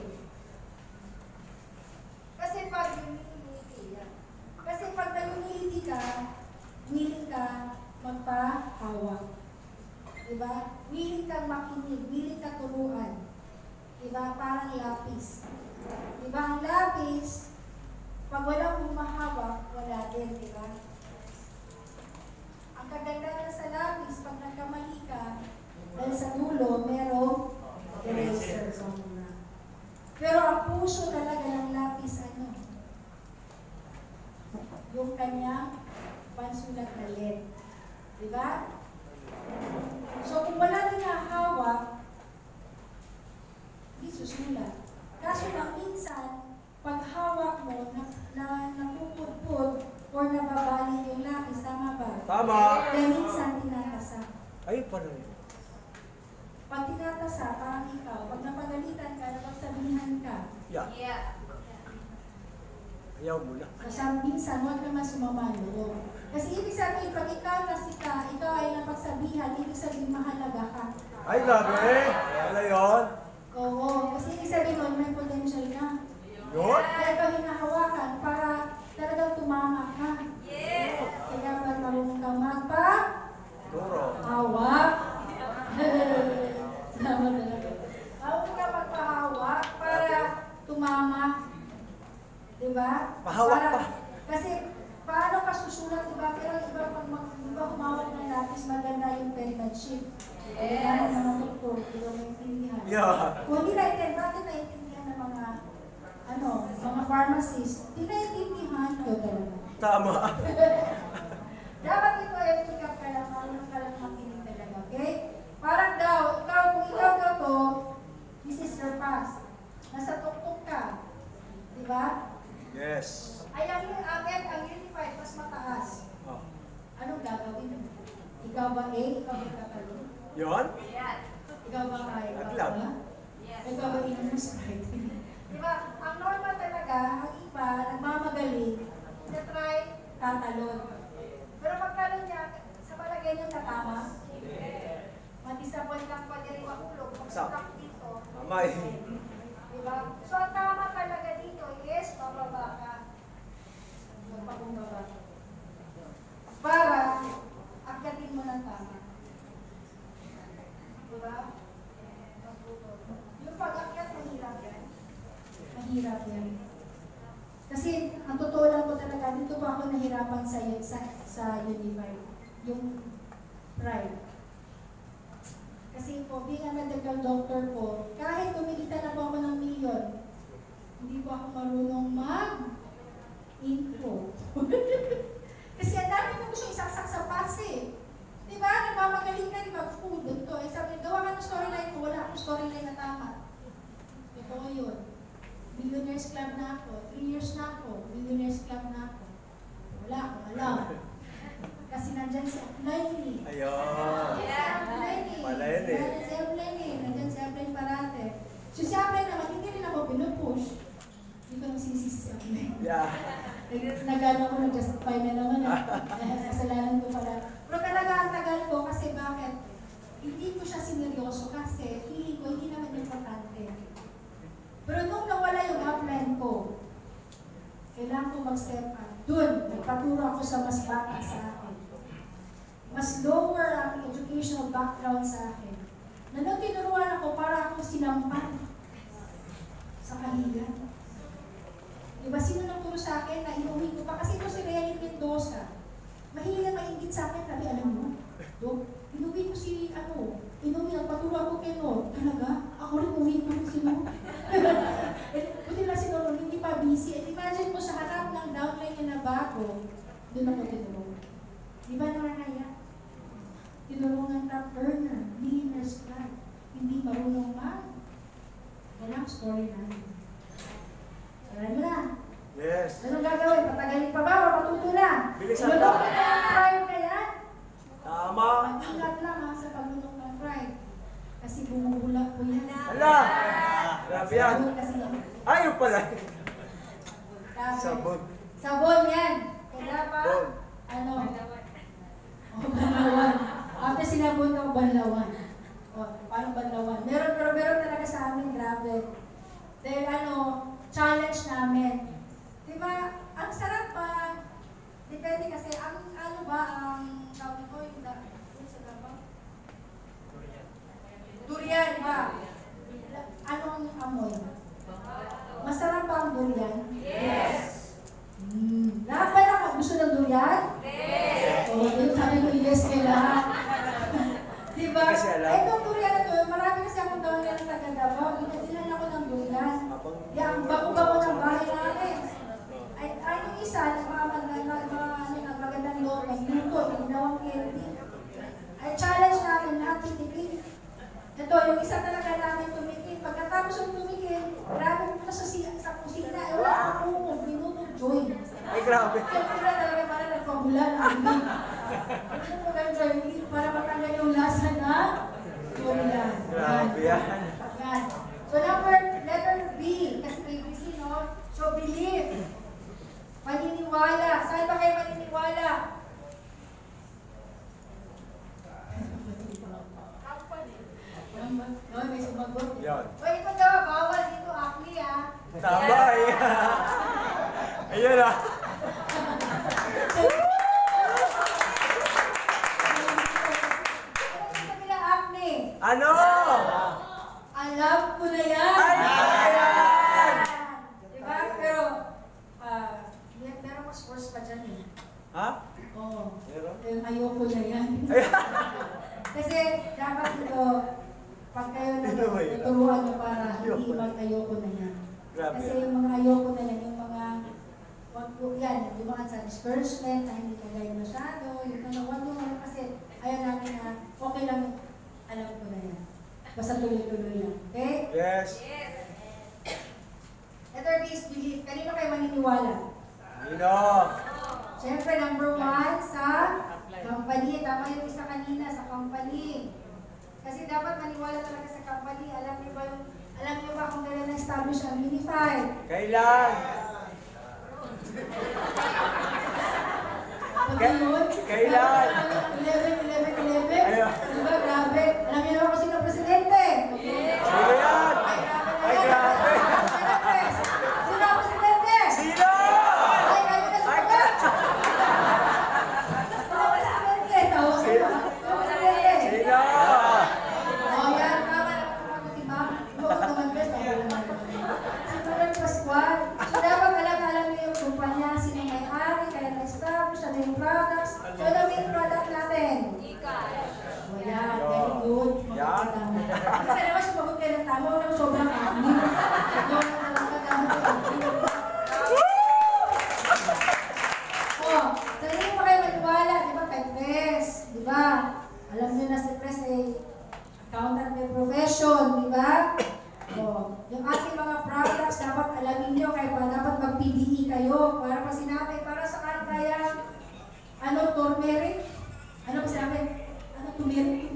Kasi pag humility, kasi pag may humility ka, willing ka magpahawak. Diba? Willing kang makinig, willing ka turuan. Diba? Parang lapis. Diba? Ang lapis, Pag walang humahawak, wala din, di ba? Ang kagandahan sa lapis, pag nagkamali ka, dahil sa dulo, merong eraser. Pero ang puso talaga ng lapis, ano? Yung kanyang pansulat na lead. Di ba? So, kung wala din hawak, hindi susulat. Kaso lang minsan, pag hawak mo, na, na napupudpud or nababali yung lapis, tama ba? Tama. Kaya minsan tinatasa. Ay, pala yun. Pag tinatasa, parang ikaw, pag napagalitan ka, napagsabihan ka, Yeah. Yeah. Ayaw mo na. kasi minsan, huwag naman sumama ang loob. Kasi ibig sabihin, pag ikaw kasi ka, ikaw ay napagsabihan, ibig sabihin mahalaga ka. Ay, grabe. Wala yun. Oo, kasi ibig sabihin nun, may potential ka. Yun? Kaya ikaw hinahawakan para talagang tumama ka. Yes. Kaya pag marunong kang magpa, Duro. hawak. Salamat talaga. Marunong kang magpahawak para tumama. Diba? Pahawak Para- pa. Kasi paano ka susulat, diba? Pero iba pag mag- iba humawak ng lapis, maganda yung penmanship. Yes. Kaya ng mga doktor, di ba maintindihan? Yeah. Kung hindi naintindihan, bakit naintindihan ng mga ano, mga pharmacist, hindi naintindihan ko talaga. Tama. Dapat ito ay pick up ka lang, marunong ka lang makinig talaga, okay? Parang daw, ikaw, kung ikaw daw to, this is your past. Nasa tuktok ka. Di ba? Yes. Ay, ang agad, ang unified, mas mataas. Oh. Anong gagawin mo? Ikaw ba A? Ikaw ba tatalo? Yun? Yes. Ikaw ba kaya? Ikaw Naglag. ba? Yes. Ikaw ba inumus? Di ba? Ang normal talaga, ang iba, nagmamagaling, na-try, tatalon. Pero pagkalon niya, sa palagay niya tatama, mag-disappoint lang pa rin mahulog. Pag-stuck dito, Amay. diba? So, ang tama talaga dito is, pababa ka. Magpakumbaba. Para, akyatin mo ng tama. Diba? Yung pag-akyat, mahirap yan. Mahirap yan. Kasi, ang totoo lang ko talaga, dito pa ako nahirapan sa, sa, sa Unify. Yung pride. Kasi po, being a medical doctor po, kahit kumilita na po ako ng milyon, hindi po ako marunong mag-intro. Kasi ang dami ko gusto isaksak sa pass eh. Diba? Nagmamagaling ka, diba? Food, ito. Eh, sabi, gawa ka ng storyline ko, wala akong storyline na tama. Totoo yun. Millionaires Club na ako. Three years na ako. Millionaires Club na ako. Wala akong alam. Kasi nandyan si Upline eh. Ayun. Pala yun eh. Nandyan si Upline eh. Nandyan si Upline parate. So si Upline naman, hindi rin ako pinupush. Hindi ko nang sinisisi si Upline. Yeah. Nagano ko, nag-justify na naman eh. Kasalanan ko pala. Pero talaga ang tagal ko kasi bakit? Hindi ko siya sineryoso kasi feeling ko hindi naman importante. Pero nung nawala yung upline ko, kailangan ko mag-step up. Doon, nagpaturo ako sa mas bata sa akin. Mas lower ang educational background sa akin. Na nung tinuruan ako, para ako sinampan sa kanila. Diba, sino nang turo sa akin na inuwi ko pa? Kasi ito si Ryan Mendoza. Mahilig na maingit sa akin. Sabi, alam mo, Dok, inuwi ko si, ano, inuwi, nagpaturo ako kay Nor. Talaga? Ako rin uwi ko rin si Nor. Buti lang si Nor, hindi pa busy. And imagine mo sa harap ng downline niya na bago, doon ako tinuro. Di ba nakakaya? Tinurungan top earner, millionaires club. Hindi marunong mag. Walang story namin. Alam mo na. Yes. Anong gagawin? Patagalin pa ba o matuto na? Bilisan Lunok lang. na ang pride na yan. Tama. Mag-ingat lang ha sa paglunok ng pride. Kasi bumubula po yan. Hala. Grabe yan. Sabon kasi yan. Ayaw pala. Tapos, Sabon. Sabon yan. Kaya pa, Sabon. ano? O, banlawan. After sinabon ng banlawan. O, parang banlawan. Meron, pero meron talaga sa amin, grabe. Dahil ano, challenge namin. Diba, ang sarap pa. Depende kasi, ang ano ba, ang tawag ko, yung da, yung sa ba? Durian ba? Anong amoy? Masarap ba ang durian? Yes. grabe. Yung pula talaga para nagpabulan. Ano mo ganda yung para matanggal yung lasa na pula. Grabe yan. Yan. So number, letter B. Kasi A B C, no? So believe. Maniniwala. Saan ba kayo maniniwala? No, may sumagot. Yan. O ito daw, bawal dito, Akli, ha? Tama eh. Ayun ah. Sabi na, Akli. Ano? Alam ko na yan. Ay, ayan! Diba? Pero, ah, may- meron mas worse pa dyan eh. Ha? Oo. Meron? Yung ayoko na yan. Kasi dapat ito, pag kayo na Ano ba yun? naturuan nyo para hindi Ayoko na. mag ayoko na yan. Grabe. Kasi yung mga ayoko na yan, yung mga, wag po yan, yung dumaan sa disbursement, na hindi kagaya masyado, yung ano, wag mo ano kasi ayaw namin na okay lang, alam ko na yan. Basta tuloy-tuloy lang. Okay? Yes. Letter B is belief. Kanino kayo maniniwala? Nino. Siyempre, number one, sa company. Tama yung isa kanina, sa company. Kasi dapat maniwala talaga sa company. Alam niyo ba yung, alam niyo ba kung kailan na-establish ang Unified? Kailan? Pag yun? Kailan? eleven, eleven, eleven? Ayun. Diba, grabe? Alam niyo naman kung sino ang presidente? Sino yan? Ay, grabe na Ay, yan. grabe. Sino ang presidente? Sino? Ay, kami na sumagot. Sino ang presidente? Tawag ko ba? Sino ang presidente? Sino? Oh, yan. Tama na ako si Ma'am. Huwag ko naman best. Ako naman. Si Brother Pascual. So, dapat alam-alam niyo yung kumpanya, sino may-ari, kaya na-establish, ano yung products. So, ano yung product natin? Oh, yan. Very good. Yan. Kasi naman sumagot kayo ng tama, walang sobrang amin. Yung talaga gamit. Oh, so hindi pa kayo maniwala, di ba, kay Press, di ba? Alam niyo na si Press ay accountant may profession, di ba? Oh, yung ating mga products, dapat alamin niyo, kaya pa dapat mag-P D E kayo, para pa sinabi, para sa kaya, ano, turmeric? Ano ba sinabi? Ano, turmeric?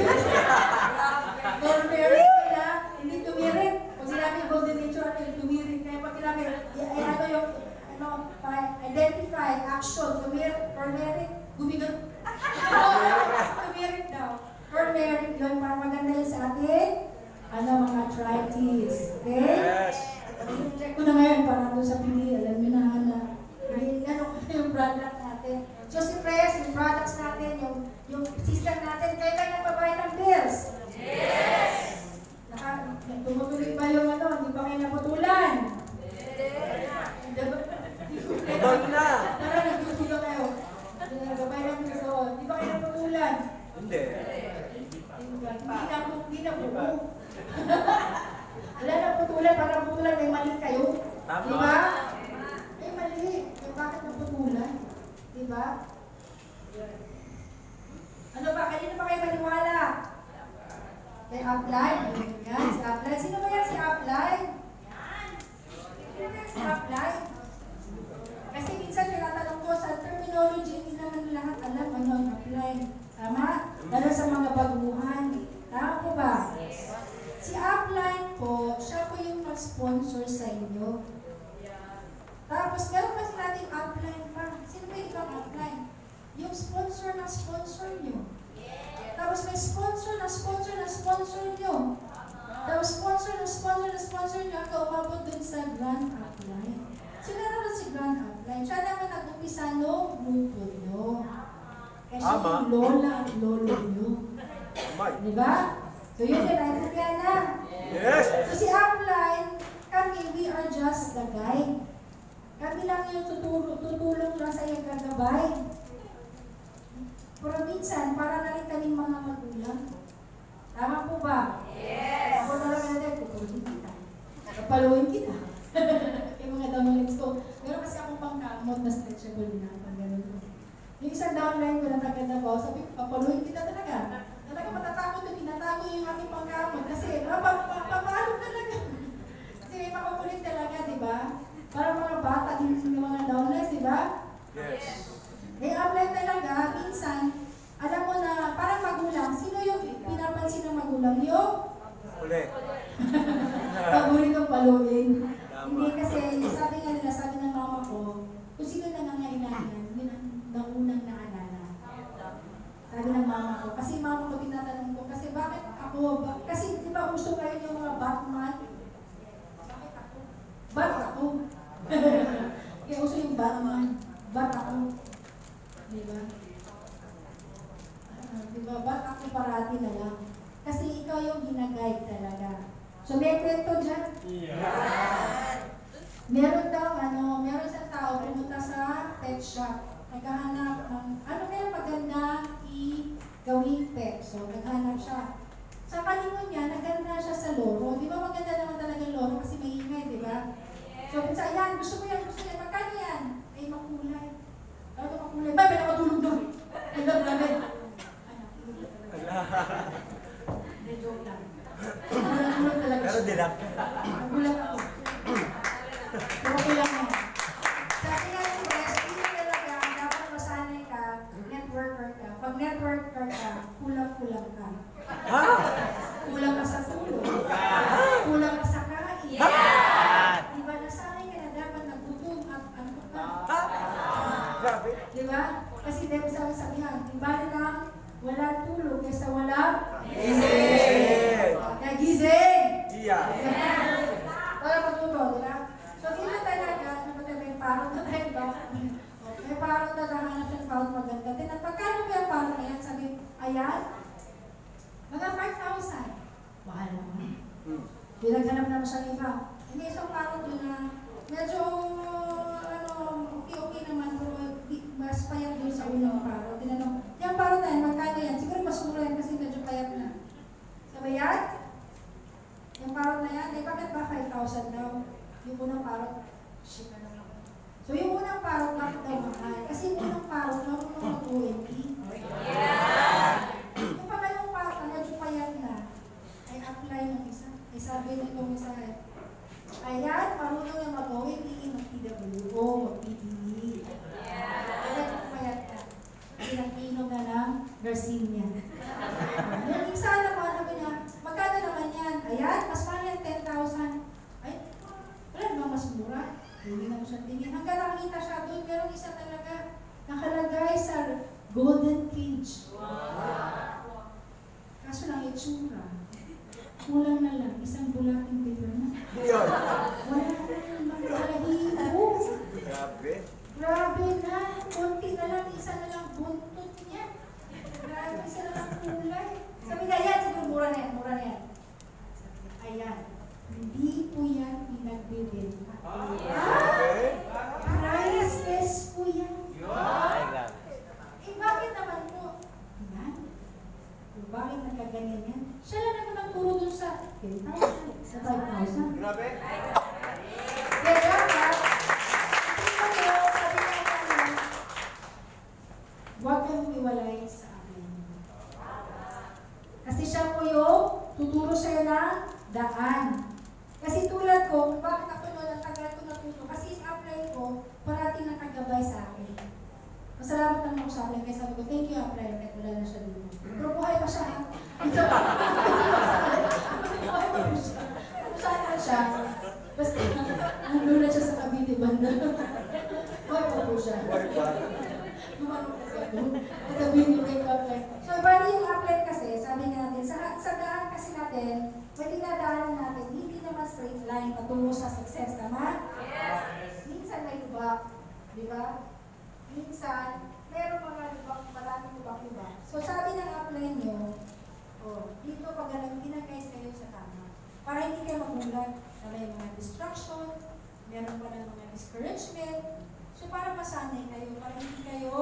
Turmeric na, hindi turmeric. Pag sinabi golden nature, ano yung turmeric? Kaya pag sinabi, ay, ano yung, ano, identify, action, turmeric, turmeric, gumigan. Turmeric daw. Turmeric yun, para maganda yun sa atin. Ano, mga arthritis. Okay? Yes. Check ko na ngayon para doon sa P D E. Alam nyo na, Hana. Ano ko yung product natin. So si Press, yung products natin, yung, yung system natin, kayo kayo nagbabayad ng bills. Yes! Naka, tumutuloy ba yung ano, hindi ba kayo naputulan? Huwag na. Tara, nagtutulong kayo. Nagbabayad ng bills, so, hindi ba kayo naputulan? Hindi. Hindi na po, hindi na po. Wala na putulan, para putulan, may mali kayo. Tama. Diba? May mali. Yung bakit naputulan? Diba? Ano ba? Kanina ba kayo maniwala? Kay Upline? Yan, si Upline. Sino ba yan si Upline? Sino ba yan si Upline? Kasi minsan tinatanong ko sa terminology, hindi naman lahat alam ano ang Upline. Tama? Lalo sa mga baguhan. Tama po ba? Si Upline po, siya po yung mag-sponsor sa inyo. Tapos meron kasi natin Upline pa. Sino ba yung Upline? Yung sponsor na sponsor nyo. Tapos may sponsor na sponsor na sponsor nyo. Tapos sponsor na sponsor na sponsor nyo hanggang umabot dun sa Grand Upline. Sino naman si Grand Upline? Siya naman nag-umpisa no grupo nyo. Kasi yung lola at lolo nyo. Diba? So yun yun, naintindihan na. Yes. So si Upline, kami, we are just the guide. Kami lang yung tutulong, tutulong lang sa iyong kagabay. Pero minsan, para na rin kaming mga magulang. Tama po ba? Yes! Ako na lang natin, tutulong kita. Kapaluin kita. Yung mga downlines ko. Meron kasi akong pangkamot na stretchable na. Pag ganun. Yung isang downline ko na taga-Davao, sabi ko, kapaluin kita talaga. Talaga matatakot yung tinatago yung aking pangkamot. Kasi, mapapalo talaga. Kasi may makukulit talaga, di ba? Para mga bata, ating mga downlines, di ba? Yes. Eh, apply talaga, minsan, alam mo na, parang magulang, sino yung pinapansin ng magulang? Yung? Ulit. Paboritong paluin. Hindi kasi, sabi nga nila, sabi ng mama ko, kung sino nangangailangan, yun ang naunang naalala. Sabi ng mama ko, kasi mama ko tinatanong ko, kasi bakit ako, ba, kasi di ba uso kayo yung mga Batman? Bakit ako? Bat ako? Kaya uso yung Batman. Bat ako. Di ba? Uh, di ba? Bat ako parati na lang. Kasi ikaw yung ginaguide talaga. So may kwento dyan. Yeah. Meron daw, ano, meron isang tao pumunta sa pet shop. Naghahanap ng, ano meron maganda i-gawing pet. So naghahanap siya. Sa kalingon niya, naganda siya sa loro. Di ba maganda naman talaga yung loro kasi may ingay, di ba? So kung sa yan, gusto mo yan, gusto yan, magkano yan? Ay makulay. Ano makulay? Ba, may nakatulog doon. Ay, doon namin. Ay, nakatulog talaga. Hindi, joke lang. Nagulat talaga Pero siya. di lang. Nagulat ako. Pero okay lang yan. Sabi nga yung best, hindi talaga, dapat masanay ka, networker ka. Pag networker ka, kulang-kulang ka. Ha? Kulang ka sa tulog. Kulang ka sa kain. Diba, nasanay ka na dapat nagutom at ano ka. Grabe. Diba? Kasi dahil sa sabihan, diba na wala tulog kaysa wala Gising. kaya gising! Yeah. Para matuto, di ba? So, dito talaga, napatay may parang na tayo ba? May parang na nahanap yung parang maganda. Tinan, pagkano ba yung parang na yan? Sabi, ayan, mga five thousand. Mahal naman. Pinaghanap naman siya ng iba. Hindi isang parang doon na medyo, ano, okay-okay naman, pero mas payat doon sa unang parang. Tinanong, yung parang na yan, magkano yan? Siguro mas mura yan kasi medyo payat na. Sabi yan? Yung parang na yan, eh bakit ba five thousand daw? Yung unang parang, shit na lang ako. So yung unang parang bakit daw mahal? Kasi yung unang parang marunong mag-O M P. Yung pangalong parang na medyo payat na, ay apply ng isa. Ay sabi nitong isa eh, ayan, marunong yung mag-O M P, mag-P W O, mag-P D E. Kaya kung payat ka, pinag-inom na ng Garcinia. Yung isa naman, sabi niya, magkano naman yan? Ayan, mas mahal yan, ten thousand. Ay, wala naman mas mura. Hindi na mo siya tingin. Hanggang nakakita siya doon, meron isa talaga nakalagay sa golden cage. Kaso lang itsura. Kulang na lang, isang bulating paper na. Yun. Wala na naman kalahibo. Grabe. Grabe na, konti na lang, isa na lang buntot niya. Grabe, isa na lang kulay. Sabi na yan, siguro mura na yan, mura na yan. Ayan, hindi po yan pinagbibenta. Ah! Priceless po yan. Eh, bakit naman po? Yan. Kung bakit nagkaganyan yan? Siya lang naman ang turo dun sa ten thousand, sa five thousand. Grabe. Kaya dapat, tingnan mo, sabi nga naman, huwag kang umiwalay sa akin. Kasi siya po yung tuturo sa'yo ng daan. Kasi tulad ko, kung bakit ako noon, ang tagal ko natuto, kasi in-apply ko, parating nakagabay sa akin. Masalamat naman ako sa apply, kaya sabi ko, thank you apply, kahit wala na siya dito. Pero buhay pa siya, ha? Ito pa. Buhay pa po siya. Sana siya. Basta, nandun na siya sa Cavite banda. Buhay pa po siya. Buhay pa. Gumanong kasi ako. Sabihin yung take apply. So, bali yung apply kasi, sabi natin, sa, sa daan kasi natin, pwede na daanan natin, hindi naman straight line patungo sa success, tama? Yes! Minsan may lubak, di ba? Minsan, meron mga lubak, maraming lubak-lubak. So, sabi ng apply nyo, oh, dito pag alam, ginagay kayo sa tama. Para hindi kayo magulat na may mga distraction, meron pa ng mga discouragement. So, para masanay kayo, para hindi kayo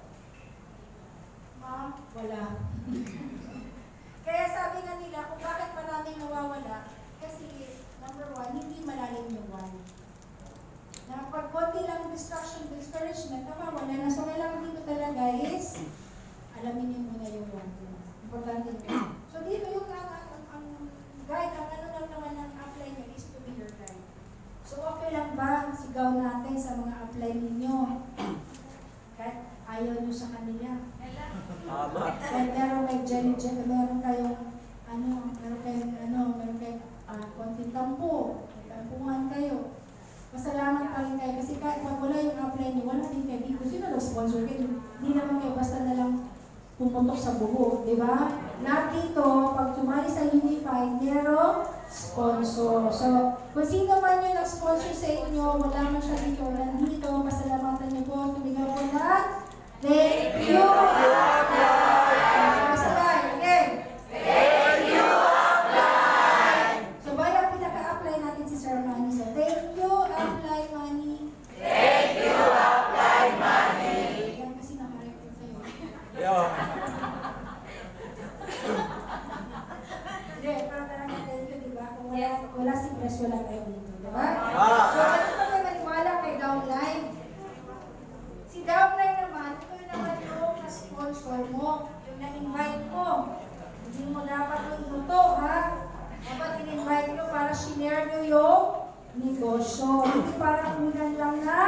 mawala. Kaya sabi nga nila, kung bakit maraming nawawala, kasi number one, hindi malalim yung one. Na pag konti lang distraction, discouragement, nawawala na. So, kailangan dito talaga is, alamin niyo muna yung one. Importante yun. So, dito yung ang, ang, ang guide, ang ano lang naman ng apply niyo is to be your guide. So, okay lang ba si sigaw natin sa mga apply ninyo. Kahit ayaw nyo sa kanila. Tama. Kahit meron may jelly jelly, meron kayong ano, meron kayong ano, meron kayong uh, konting tampo, may tampungan kayo. Pasalamat pa rin kayo kasi kahit pag wala yung apply nyo, wala din kayo dito. Sino nag-sponsor kayo? Hindi naman kayo basta na lang pumutok sa buho, di ba? Lahat dito, pag tumali sa Unified, merong sponsor. So, kung sino man yung nag-sponsor sa inyo, wala man siya dito, nandito, pasalamatan niyo po, tumigaw po na, thank you, apply! Sabay, okay? Thank you, apply! So, ba yung pinaka-apply natin si Sir Manny? So, thank you, apply Manny. Thank you, apply Manny. Yan kasi nakarecord sa'yo. Yeah. Hindi, para talaga thank you, di ba? Kung wala, wala si Press, wala tayo dito, di ba? Ah. So, ano pa kayo maniwala kay Downline? Si Downline naman, ito naman yung na-sponsor mo, yung na-invite mo. Hindi mo dapat yung inuto, ha? Dapat in-invite nyo para share nyo yung negosyo. Hindi para kunan lang na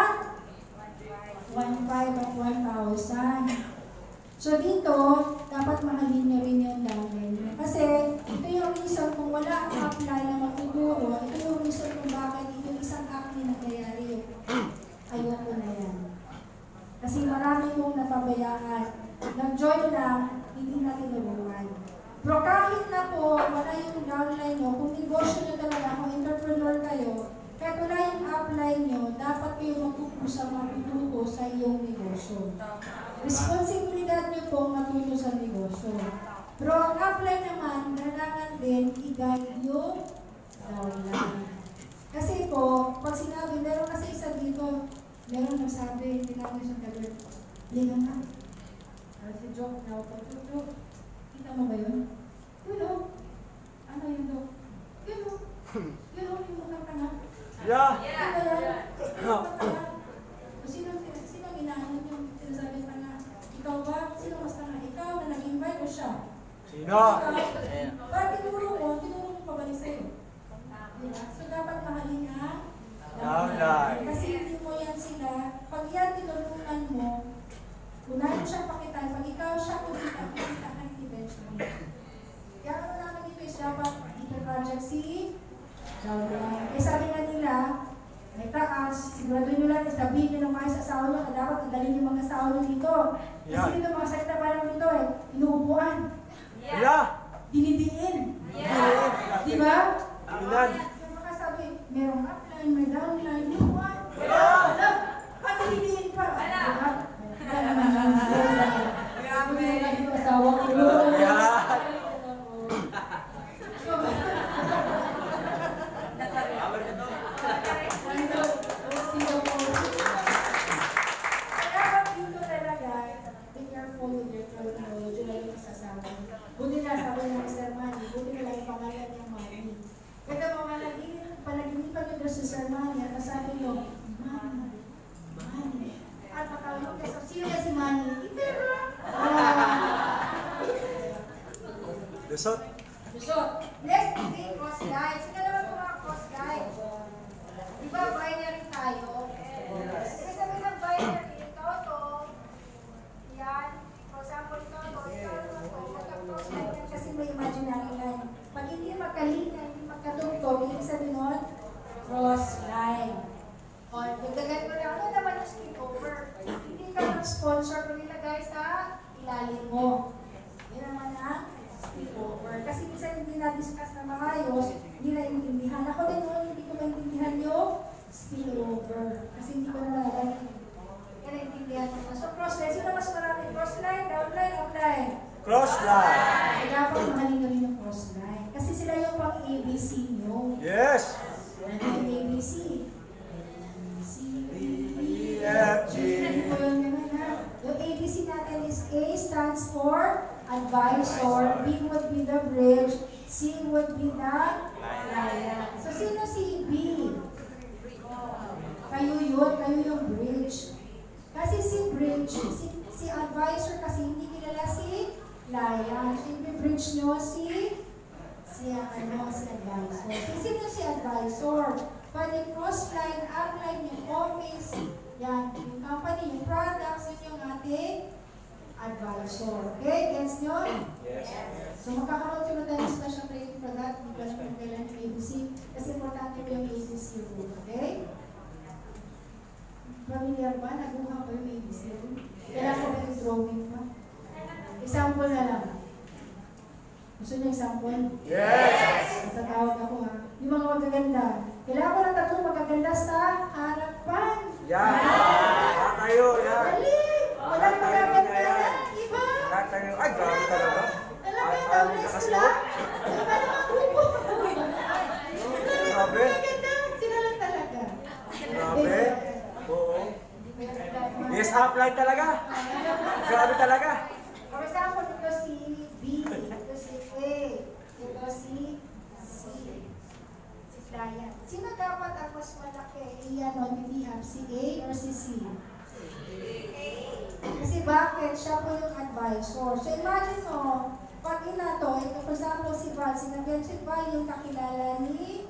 one five at one thousand. So dito, dapat mahalin nyo rin yung downline nyo. Kasi ito yung reason kung wala ang apply na matuturo, ito yung reason kung bakit ito isang app na nangyayari. Ayoko na yan. Kasi marami kong napabayaan. Nag-join lang, hindi na tinulungan. Pero kahit na po, wala yung downline nyo, kung negosyo nyo talaga, kung entrepreneur kayo, kahit wala yung upline nyo, dapat kayo magpupusa matututo sa iyong negosyo. Responsibilidad nyo pong matuto sa negosyo. Pero ang upline naman, kailangan din i-guide yung downline. Kasi po, pag sinabi, meron kasi isa dito, meron nagsabi, tinawag sa gabi, hindi nga, si Joke na ako, Joke, kita mo ba yun? Yun o. Ano yun o? Yun o. Yun o, yung mukhang tanga. Yeah. Ano yan? Yung mukhang tanga. Sino, sino ginaanin yung sinasabi tanga? Ikaw ba? Sino mas tanga? Ikaw na nag-invite o siya? Sino? Bakit tinuro mo? Tinuro mo pabalik sa'yo. Diba? So dapat mahalin ang Downline. kasi hindi mo yan sila. Pag yan tinulungan mo, unahin siya pakitan. Pag ikaw siya kumita, kumita ka hindi eventually. Kaya ano naman dito is dapat dito project si downline. Eh sabi nga nila, may taas, siguraduhin nyo lang, sabihin nyo ng mga sa asawa nyo, na dapat nadalhin yung mga asawa nyo dito. Kasi Yeah. dito mga salita parang dito eh, inuupuan, Yeah. dinidiin. Yeah. Di ba? Ilan? Yung makasabi, merong upline, may downline, inuupuan. Wala! At dinidiin pa. Diba? Grabe na yung asawa ko. Yeah. So, kaya dito talaga, be careful with your terminology na yung sasabi. Buti na sabi ng Sir Manny, buti na lang yung pangalan niya Manny. Kaya mga palaginipan nyo doon sa Sir Manny, at nasabi nyo, Manny, Manny. At makawin kayo, sino na si Manny? Ito na! Lusot. So, let's begin cross guide. Sino naman po mga cross guide? Di ba binary tayo? Kasi sabi ng binary, ikaw to, yan. For example, ikaw to, ikaw to, magka-cross guide yan kasi may imaginary line. Pag hindi magkalina, hindi magkatugtog, ibig sabihin nun, cross line. O, dagdagan ko lang, ano naman yung skip over? Hindi ka mag-sponsor, pero nilagay sa ilalim mo. Yun naman ang spillover. Kasi minsan hindi na-discuss na maayos, hindi na intindihan. Ako din noon, hindi ko maintindihan yung spillover. Kasi hindi ko na nalagay. Kaya naintindihan ko. So cross-line, sino mas marami? Cross-line, down-line, up-line? Cross-line. Kaya dapat mahalin na rin yung cross-line. Kasi sila yung pang A B C nyo. Yes. Ano yung A B C? A B C, D, E, F, G. Hindi ko yun naman ha. Yung A B C natin is A stands for advisor, B would be the bridge, C would be the lion. So, sino si B? Kayo yun, kayo yung bridge. Kasi si bridge, si, si advisor kasi hindi kilala si lion. So, yung bridge nyo si, si ano, si advisor. So, sino si advisor? Pwede cross-line, upline yung office, yan, yung company, yung products, yun yung ating advisor. Okay, gets nyo? Yes. So magkakaroon sila tayo ng special training for that, hindi ko alam kung kailan yung A B C, kasi importante ko yung A B C rule, okay? Familiar ba? Naguha ko yung A B C rule? Kailangan ko ba yung drawing pa? Example na lang. Gusto niyo example? Yes! Tatawag ako ha. Yung mga magaganda. Kailangan ko ng tatlong magaganda sa harapan. Yan! Lahat tayo, yan! Dali! Walang magaganda na. Iba! Lahat tayo. Ay, grabe talaga. Alam mo, Ay, tawag ay, sila. Iba naman grupo. Grabe. Magaganda. Sila lang talaga. Grabe. Oo. Yes, upline talaga. Grabe talaga. For example, ito si B, ito si A, ito si C, si client. Sino dapat ang mas malaki? Iyan o bibihap, si A or si C? Kasi bakit? Siya po yung advisor. So imagine mo, pag ina to, ito for example si Val, sinabihan si Val yung kakilala ni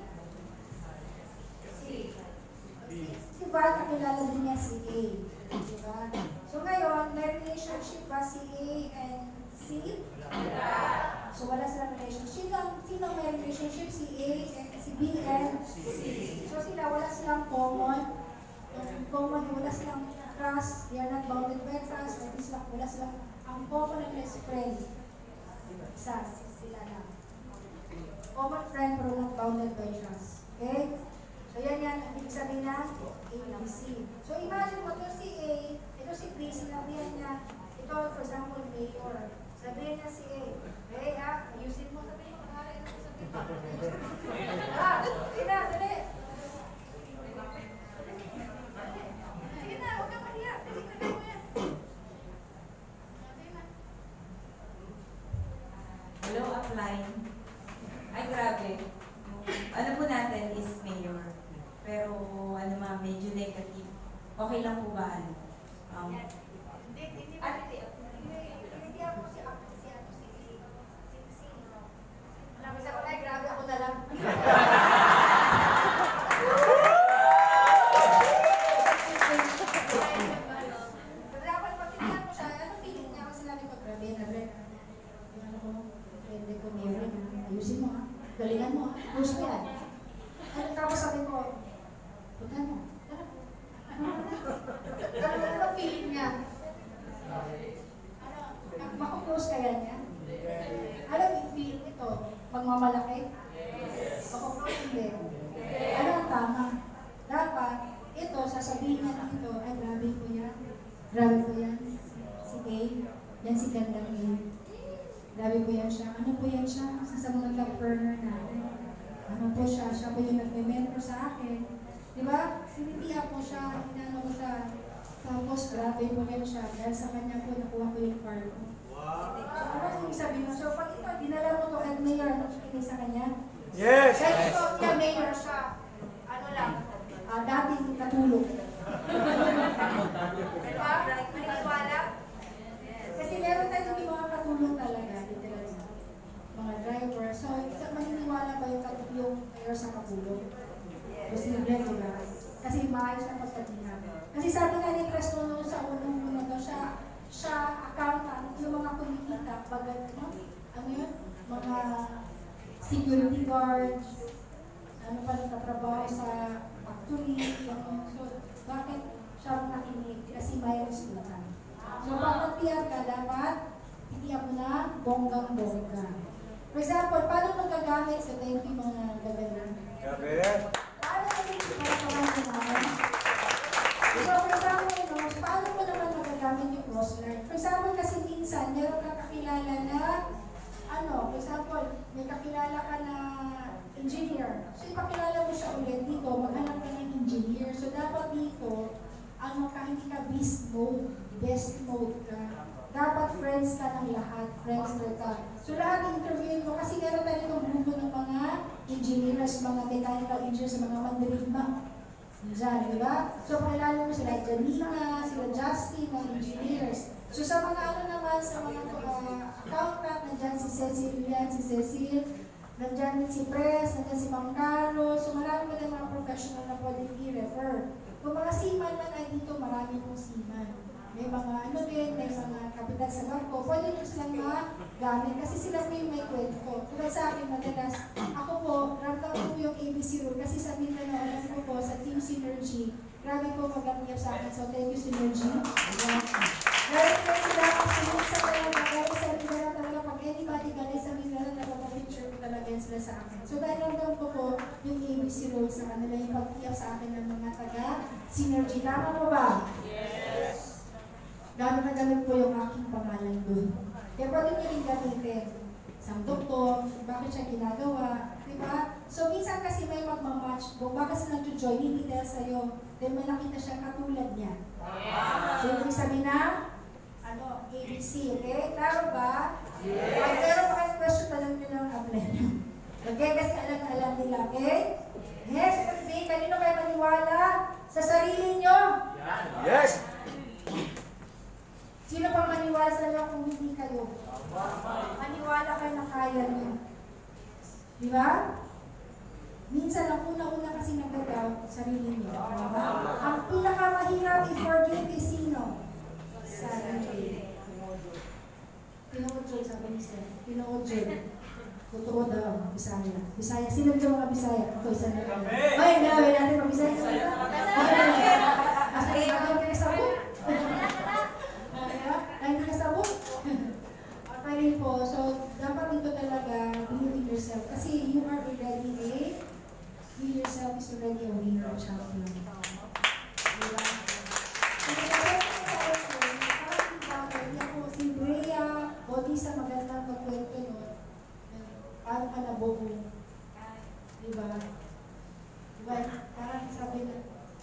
si Val, kakilala din niya si A. Diba? So ngayon, may relationship ba si A and C? So wala silang relationship. Sino, sino may relationship? Si A and si B and C. So sila, wala silang common. Yung common, wala silang trust. They are not bounded by trust. At least wala silang, ang common and best friend. Isa, sila lang. Common friend pero not bounded by trust. Okay? So yan yan, ang ibig sabihin na A, B, C. So imagine mo, ito si A, ito si B, sinabihan niya, ito for example, mayor. Sabihin niya si A, hey ha, ayusin mo, sabihin mo, pangalan ito sabihin mo. Ah, sige na, dali. Sige na, huwag kang mahiya, dali na mo yan. Hello, upline. Ay, grabe. Ano po natin is mayor. Pero, ano ma, medyo negative. Okay lang po ba, ano? Um, Hindi, hindi ba? Hindi ako si ako, si ako, si si si Alam mo sa ko, ay grabe ako na lang. Dapat pag tinanong ko siya, ano feeling niya? Kasi sinabi ko, grabe na rin. Yung ano ko, pwede ko meron, ayusin mo ha. Galingan mo ha. Push mo yan. Ano, tapos sabi ko, punta mo. Ano ano feeling niya? Ano, makuklose kaya niya? Ano yung feeling ito? Magmamalaki? Makuklose hindi. Ano ang tama? Dapat, ito, sasabihin niya dito, ay grabe po yan. Grabe po yan. Si A, yan si gandang A. Grabe po yan siya. Ano po yan siya? Sa mga top-burner natin. Ano po siya? Siya po yung nag-mentor sa akin. Diba? Sinitihan po siya, inano ko siya. Tapos, grabe po yan siya. Dahil sa kanya po, nakuha ko yung car ko. Wow! So, ano yung sabihin mo? So, pag ito, dinala mo to at mayor, ano siya sa kanya? Yes! Dahil ito, siya mayor siya. Ano lang, uh, dating katulog. Diba? Maniniwala? Kasi meron tayo yung mga katulong talaga. Literal mga driver. So, maniniwala ba yung katulong mayor sa katulong? Posible, diba? Kasi maayos na pagkatingan. Kasi sabi nga ni Presto no, sa unang-una daw siya, siya accountant, yung mga kumikita, bagat, ano, ano yun? Mga security guards, ano pa nagtatrabaho sa factory, ano. So, bakit siya nakinig? Kasi may resulta. So, pag ka, dapat titiyak mo na bonggang-bongga. For example, paano magagamit sa thank you mga gagawin? Grabe. Paano natin para pamangkin namin? So, for example, no, paano mo naman magagamit yung cross-learn? For example, kasi minsan, meron ka kakilala na, ano, for example, may kakilala ka na engineer. So, ipakilala mo siya ulit dito, maghanap ka ng engineer. So, dapat dito, ano ka, hindi ka beast mode, best mode ka. Dapat friends ka ng lahat, friends ka. So lahat interviewin mo, kasi meron tayo itong grupo ng mga engineers, mga mechanical engineers, mga mandirigma. Diyan, di ba? So pakilala mo sila Janina, sila Justin, mga engineers. So sa mga ano naman, sa mga uh, accountant, nandiyan si Cecil yan, si Cecil, Nandyan din si Pres, nandyan si Ma'am Caro, so marami pa din mga professional na pwedeng i-refer. Kung mga seaman man ay dito, marami pong seaman. May mga ano din, may mga kapitan sa barko, pwede nyo silang magamit kasi sila po yung may kwento. Tulad sa akin, madalas, ako po, ramdam ko yung A B C rule kasi sa Mindanao, alam ko po, sa Team Synergy, grabe po mag-appear sa akin. So, thank you, Synergy. Very po sila kasunod sa talaga, very sa Mindanao talaga, pag anybody galing sa Mindanao, nagpapapicture ko talaga yan sila sa akin. So, dahil ramdam ko po yung A B C rule sa kanila, yung pag-iyak sa akin ng mga taga-Synergy. Tama po ba? Yes. Gamit na gamit po yung aking pangalan doon. Kaya pwede nyo rin gamitin. Isang doktor, bakit siya ginagawa, di ba? So, minsan kasi may magmamatch, baka sila nag-join, hindi dahil sa'yo, then may nakita siya katulad niya. So, yung sabi na, ano, A B C, okay? Taro ba? Yes! Pag meron pa kayo question, talang nyo lang apply nyo. Okay? Kasi alam-alam nila, okay? Yes, kasi kanino kayo maniwala? Sa sarili nyo? Yes! Sino pang maniwala sa inyo kung hindi kayo? Maniwala kayo na kaya niyo. Di ba? Minsan, ang una-una kasi nagdadaw, sarili niyo. Diba? Ang pinakamahirap i-forgive is sino? Sarili. Pinoodjol, sabi ni Sir. Pinoodjol. Totoo daw, Bisaya. Bisaya. Sino dito mga Bisaya? Ako, isa na lang. Ay, gawin natin mag-Bisaya. Asa rin ba kayo sa book? Ay, hindi ka sabot. Okay rin po. So, dapat dito talaga believe in yourself. Kasi you are already a, you yourself is already a winner champion. Diba? So, kaya po si Brea, o di sa magandang magkwento nun, paano ka nabuo? Diba? Diba? Parang sabi na,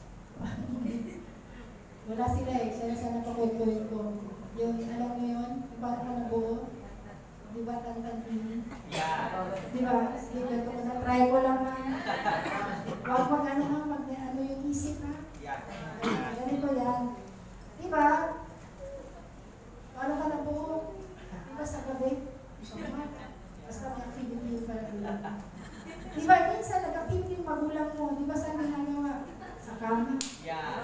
wala sila eh. Sila sana pakwento-kwento ko. Yung, alam mo yun? Yung parang ka nabuo? Di ba, tantan-tini? Yeah. Di ba? Sige, ganito ko na. Try ko lang ha. Huwag mag ano ha, mag ano yung isip ha. Yeah. Ganito yan. Di ba? Paano ka nabuo? Di ba sa gabi? Gusto ko ha. Basta may activity yung magulang. Di ba, minsan nag-activity yung magulang mo. Di ba saan ginagawa? Sa kama. Yeah.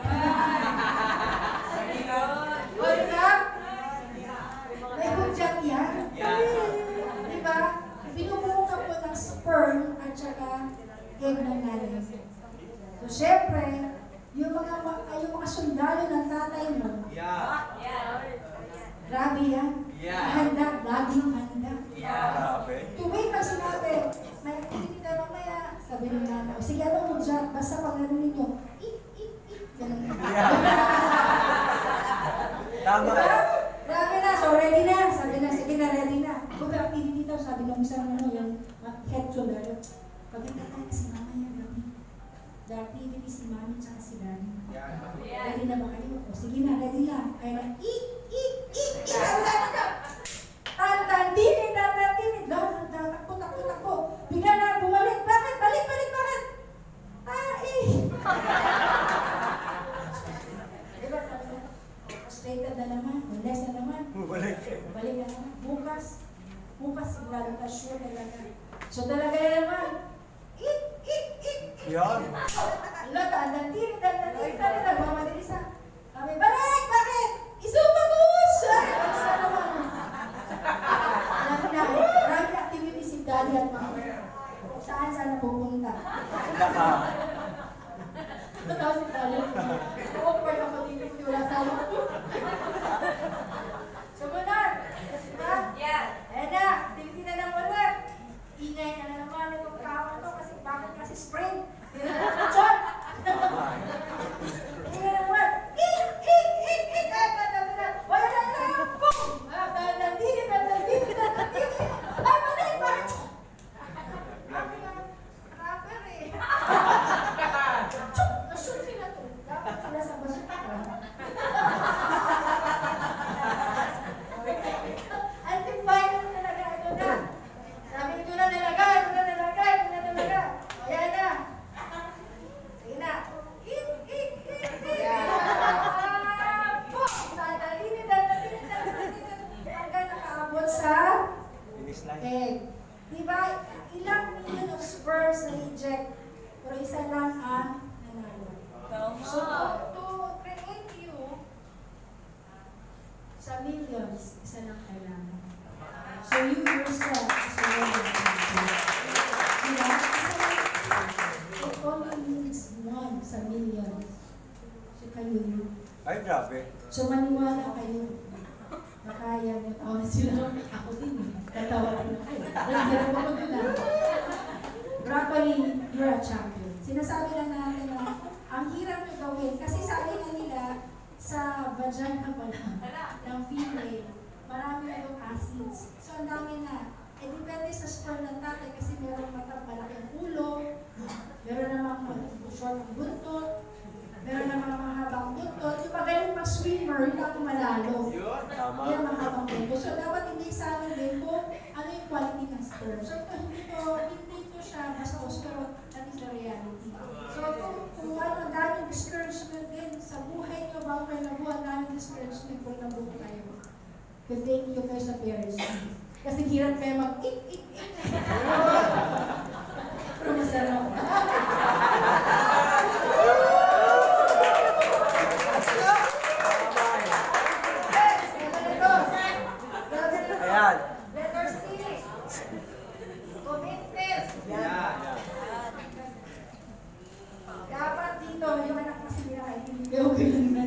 O, di ba? May hudyat yan. Di ba? Binumuo ka po ng sperm at saka egg ng nanay. So, syempre, yung mga, yung mga sundalo ng tatay mo, grabe yan. Handa, laging handa. Tuwing pag sinabi, may activity na mamaya, sabi ng nanay, sige, ano hudyat? Basta pag narinig nyo, ik, ik, ik, ganun. Tama. Diba? Grabe na, so ready na. Sabi na, sige na, ready na. Kung activity daw, sabi ng isang ano, yung head shoulder. Pagkita tayo si mama yan, gabi. The activity si mami tsaka si daddy. Ready na ba kayo? O sige na, ready na. Kaya na, ik, ik, ik, ik, tantan-tinid, tantan-tinid. Lahat, takbo, takbo, takbo. Bigla na, bumalik. Bakit? Balik, balik, bakit? Ah, eh. Diba, sabi na, frustrated na naman, next na naman. Balik. Balik na naman. Bukas. Bukas, sigurado ka sure talaga. So talaga na naman. Ik, ik, ik, ik. Yan. Ala, tandan-tinid, tandan-tinid, tandan-tinid. Nagmamadali sa. Sabi, balik, bakit? Isumabus! Ay, basta naman. Alam mo na, marami activity si daddy at mama. Saan sana pupunta? Naka. Tapos si daddy. Awkward ako dito, hindi wala sa alam. Sumunod! Ha? Yeah. Ayan na, activity na lang ulit. Ingay na na naman itong kawan to kasi bakit kasi spring. Chot! Ingay na naman. Ik! Ik! Ik! Ik! Wala na na! Boom! Dadandini! Dadandini! Dadandini! Ay, mali! Bakit? Grabe nga. Rapper eh. Chot! Na-shoot sila to. Dapat sila sa basuka. Ay, grabe. So maniwala kayo na kaya niyo. Tawa na sila. Ako din eh. Tatawa rin ako. Naghirap ako doon ah. Broccoli, you're a champion. Sinasabi lang natin na ang hirap na gawin. Kasi sabi na nila sa vagina pala ng female, marami na yung acids. So ang dami na. Eh depende sa sperm ng tatay kasi meron matang malaking ulo, meron namang short ang buntot, meron namang mahabang buntot. Yung magaling mag-swimmer, yun ang malalo. Tama. Yan mahabang buntot. So dapat hindi sa amin din kung ano yung quality ng sperm. So ito, hindi ko, hindi ko siya bastos, pero that is the reality. So kung, kung ano, ang daming discouragement din sa buhay nyo, bago kayo nabuha, ang daming discouragement kung nabuha kayo. Because thank you kayo sa parents. Kasi hirap kayo mag-ik-ik-ik. Pero masarap. Ayan. Letter C. Commitment. Ayan. Dapat dito, yung anak kasi nila kahit hindi kayo okay lang na.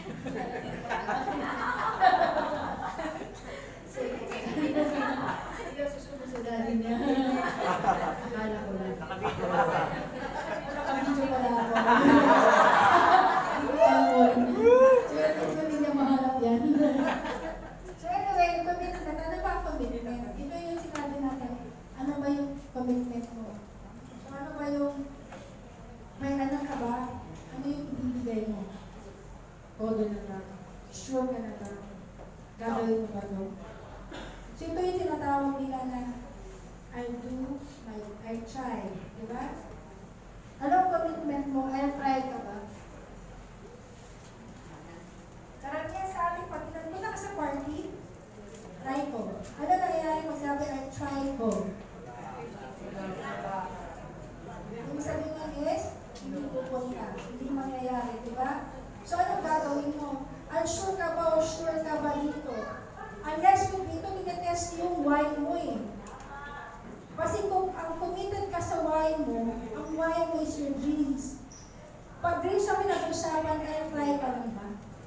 Hindi ka susunod sa daddy niya. Akala ko lang. Nakabidyo pala ako. Hindi ko alam mo rin. So, yun, hindi niya mahalap yan. So anyway, yung commitment, ano ba ang commitment? Ito yung sinabi natin, ano ba yung commitment mo? So ano ba yung, may ano ka ba? Ano yung ibibigay mo? Todo na ba? Sure ka na ba? Gagawin mo ba ito? So ito yung tinatawag nila na I do, my, I try. Diba? Ano ang commitment mo? I'll try ka ba? Karamihan sa ating pag punta ka sa party, try ko. Ano nangyayari pag sabi I try ko? Yung sabihin nga is, hindi pupunta, hindi mangyayari, di ba? So anong gagawin mo? Unsure ka ba o sure ka ba dito? Unless kung dito, tinetest yung why mo eh. Kasi kung ang committed ka sa why mo, ang why mo is your dreams. Pag dreams kami nag-usapan, I try ka lang ba?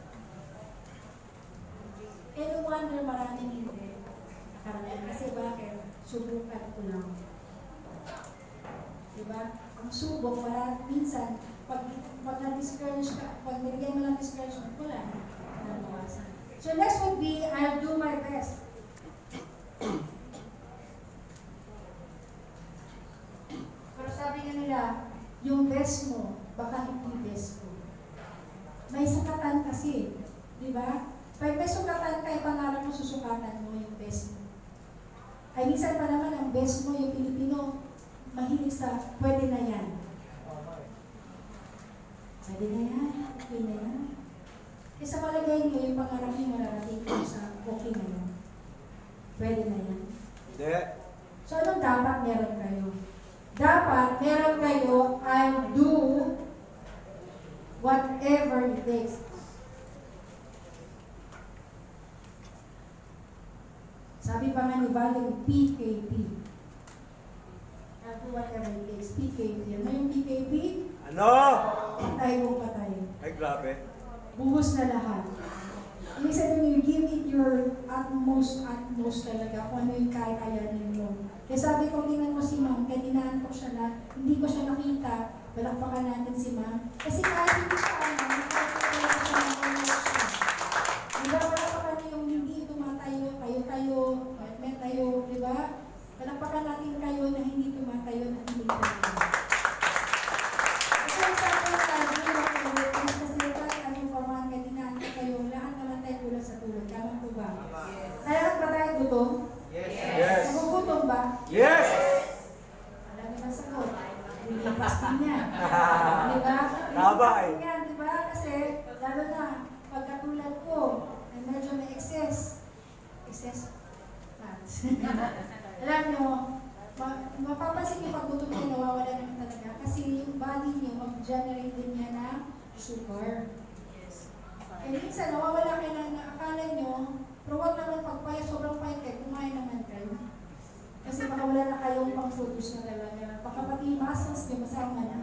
Eh, no wonder maraming hindi. Karamihan. Kasi bakit? Subukan ko lang. Diba? Ang subok, marami, minsan, pag, pag na-discourage ka, pag nilagyan mo ng discouragement, wala na. Nabawasan. So next would be, I'll do my best. Pero sabi nga nila, yung best mo, baka hindi best ko. May sakatan kasi, di ba? Pag may sukatan ka, pangarap mo, susukatan mo yung best mo. Ay, minsan pa naman ang best mo, yung Pilipino, mahilig sa, pwede na yan. Pwede na yan, okay na yan. Kaya sa palagay mo, yung pangarap mo, mararating mo sa okay na yan. Pwede na yan. Hindi. So, anong dapat meron kayo? Dapat meron kayo, I'll do whatever it takes. Sabi pa nga ni Valerie, P K P. I'll do whatever it takes. P K P. Ano yung P K P? Ano? Patay mo patay. Ay, grabe. Buhos na lahat. Ibig sabihin, you give it your utmost, utmost talaga kung ano yung kaya-kayanin mo. Kaya sabi ko, tingnan mo si Ma'am, kaninaan ko siya na, hindi ko siya nakita, balakpakan natin si Ma'am. Kasi kahit hindi siya ano, kahit hindi siya siya. Di ba, balakpakan niyo yung hindi tumatayo, tayo-tayo, may tayo, di ba? Balakpakan natin kayo na hindi tumatayo, na hindi tayo. Kasi sabi ko tayo, kasi kahit anong pamang kaninaan ko kayo, lahat naman tayo kulang sa tulog. Tama po ba? Kaya ba tayo gutom? Yes. Nagugutom ba? Yes! Alam niyo ba sagot? Hindi fasting niya. Di ba? Tama eh. Hindi yan, di ba? Kasi, lalo na, pagkatulad ko, ay medyo may excess. Excess fats. Alam niyo, ma mapapansin niyo pag gutom niyo, nawawala naman talaga. Kasi yung body niyo, mag-generate din niya ng sugar. Eh, minsan, nawawala kayo na, na akala niyo, pero huwag naman pagpaya, sobrang payat kayo, kumain naman kayo. Kasi baka wala na kayong pang-produce na talaga. Baka pati yung muscles niyo, masama na.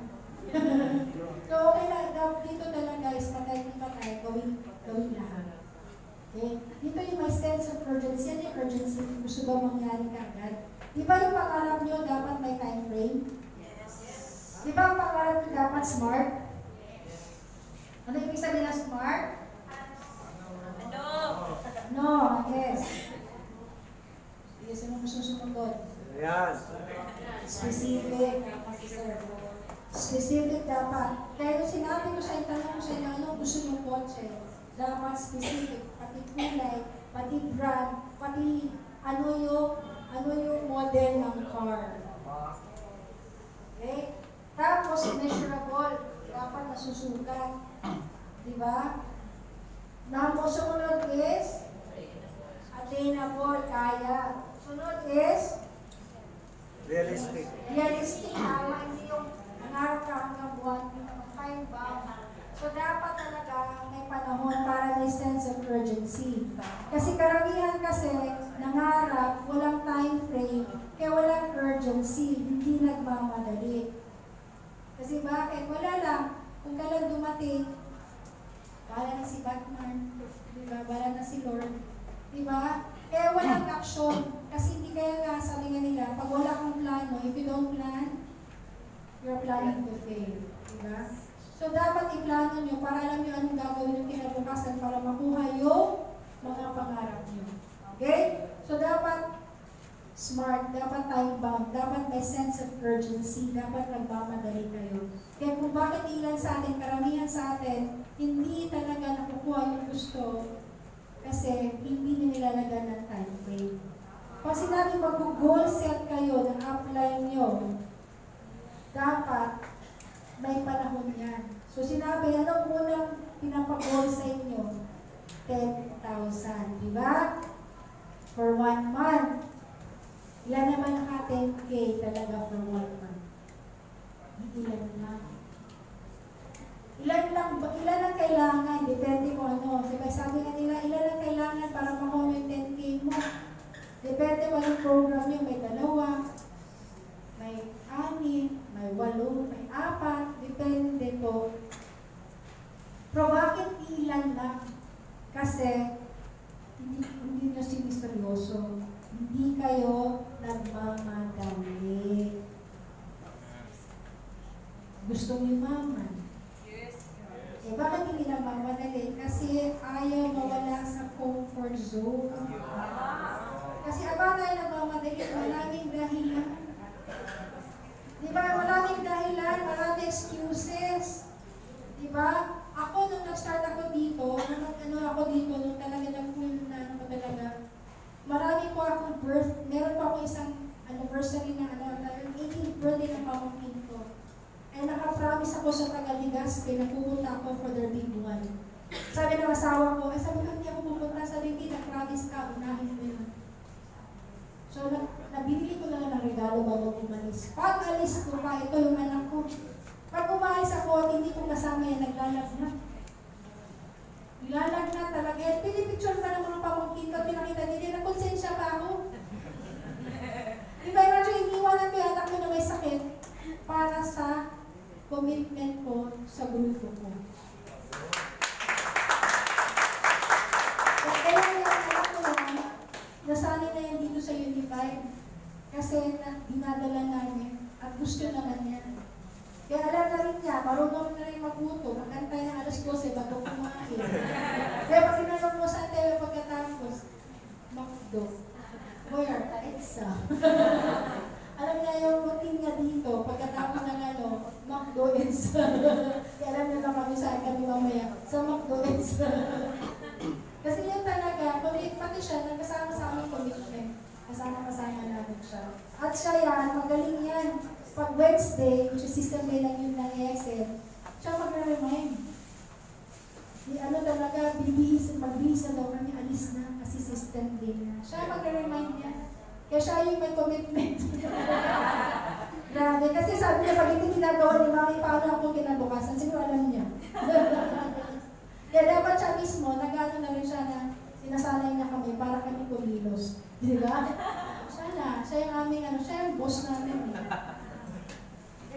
So, okay lang. Dito na lang guys, patay di patay, gawin, gawin lahat. Okay? Dito yung may sense of urgency. Ano yung urgency? Gusto ba mangyari ka agad? Di ba yung pangarap nyo dapat may time frame? Yes. Di ba ang pangarap nyo dapat smart? Ano yung ibig sabihin na smart? Ano? No, yes. Yes, ano mo susunod? Ayan. Specific. Specific dapat. Kaya yung sinabi ko sa itanong ko sa inyo, anong gusto nyo kotse? Dapat specific. Pati kulay, pati brand, pati ano yung, ano yung model ng car. Okay? Tapos measurable. Dapat nasusukat. Diba? Tapos sumunod is attainable, kaya. Sunod is Realistic. realistic, tama, hindi yung nangarap ka hanggang buwan, time bound. So dapat talaga may panahon para may sense of urgency. Kasi karamihan kasi nangarap, walang time frame, kaya walang urgency, hindi nagmamadali. Kasi bakit? Wala lang. Kung kailan dumating, bala na si Batman, diba? Bala na si Lord. Diba? Kaya walang action. Kasi hindi kaya nga, sabi nga nila, pag wala kang plano, if you don't plan, you're planning to fail. Diba? So dapat i-plano nyo para alam nyo anong gagawin yung kinabukasan para makuha yung mga pangarap nyo. Okay? So dapat smart, dapat time-bound, dapat may sense of urgency, dapat nagmamadali kayo. Kaya kung bakit ilan sa atin, karamihan sa atin, hindi talaga nakukuha yung gusto kasi hindi nyo nilalagyan ng time frame. Pag sinabi mag-goal set kayo ng upline nyo, dapat may panahon yan. So sinabi, anong unang pinapag-goal sa inyo? ten thousand, di ba? For one month. Ilan naman naka ten K talaga for one month? Ilan lang. Ilan lang, ilan ang kailangan? Depende kung ano. Diba, sabi nga nila, ilan ang kailangan para makuha yung ten K mo? Depende kung anong program nyo. May dalawa, may anim, may walo, may apat. Depende po. Pero bakit ilan lang? Kasi hindi, hindi na siniseryoso. Hindi kayo nagmamadali. Gusto mo yumaman? Yes. Eh, bakit hindi nagmamadali? Kasi ayaw mawala sa comfort zone. Kasi aba tayo nagmamadali, maraming dahilan. Di ba? Maraming dahilan, maraming excuses. Di ba? Ako, nung nag-start ako dito, nung ano ako dito, nung talaga nag-full na ano ko talaga, marami po akong birth, meron pa akong isang anniversary na ano, eighteenth birthday ng pamangkin ko. Ay naka-promise ako sa Tagaligaspe na pupunta ako for their big one. Sabi ng asawa ko, ay sabi ko, hindi ako pupunta. Sabi, hindi, nag-promise ka, unahin mo yun. So, na, nabili ko na lang ng regalo bago umalis. Pag alis ko pa, ito yung anak ko. Pag umalis ako at hindi ko kasama yan, naglalagnat. Naglalag na talaga. At pinipicture pa ng mga pamangkin ko, pinakita nila, nagkonsensya pa ako. Diba, imagine, iniwanan ko yung anak ko na may sakit para sa commitment ko sa grupo ko. At kaya yung anak ko naman, nasanay na yan dito sa Unified kasi na, dinadala namin at gusto naman yan. Kaya alam na rin niya, marunong na rin magluto, magkantay ng alas dose, bago kumain. Kaya pag sinanong mo sa tele pagkatapos, McDo, where? Taitsa. Alam niya yung routine niya dito, pagkatapos ng ano, McDo Edsa. Kaya alam niya na kami saan kami mamaya, sa McDo Edsa. Kasi yun talaga, pati siya, nagkasama sa aming commitment. Kasama-kasama namin siya. At siya yan, magaling yan. Pag Wednesday, which is system day lang yun ng A X L, siya mag-remind. Di ano talaga, bibihis, magbihis na daw kami, alis na, kasi system day na. Siya mag-remind niya. Kaya siya yung may commitment. Grabe, kasi sabi niya, pag hindi ginagawa ni Mami, paano ako kinabukasan? Siguro alam niya. Kaya dapat siya mismo, nag-ano na rin siya na sinasanay na kami para kami kumilos. Di ba? Siya na, siya yung aming ano, siya yung boss namin. Eh.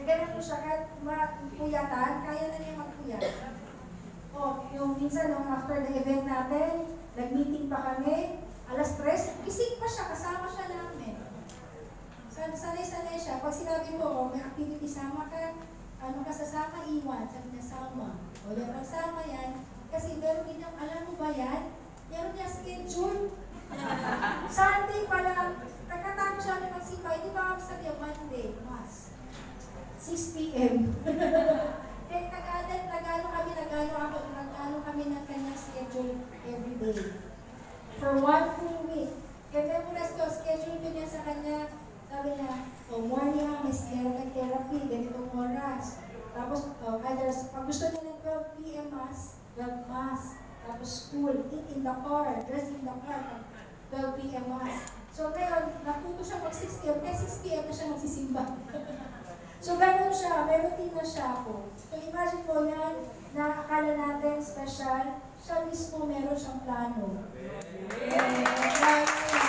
ganun po siya, kahit mapuyatan, kaya na niya magpuyat. O, yung minsan, nung after the event natin, nag-meeting pa kami, alas tres, gising pa siya, kasama siya namin. Sanay-sanay siya. Pag sinabi ko, oh, may activity, sama ka, ano ka sasama, iwan, sabi niya, sama. O yan, pagsama yan, kasi meron din yung, alam mo ba yan? Meron niya schedule. Sunday pa lang, nagkatapos siya na magsimba, hindi ba kami sabi, Monday, mas. six p m Eh, nag-adan, nag-ano kami, nag-ano ako, nag-ano kami ng kanyang schedule every day. For one full week. Kaya memorize ko, schedule ko niya sa kanya, sabi niya, oh, morning ang therapy, ganitong oras. Tapos, oh, either, pag gusto niya ng twelve p m mas, twelve mas, tapos school, eat in the car, dress in the car, twelve p m mas. So ngayon, natuto siya mag six p m, kaya six p m na siya magsisimba. So ganun siya, may routine na siya ako. So imagine mo yan, na akala natin special, siya mismo meron siyang plano. Eh, plano yan.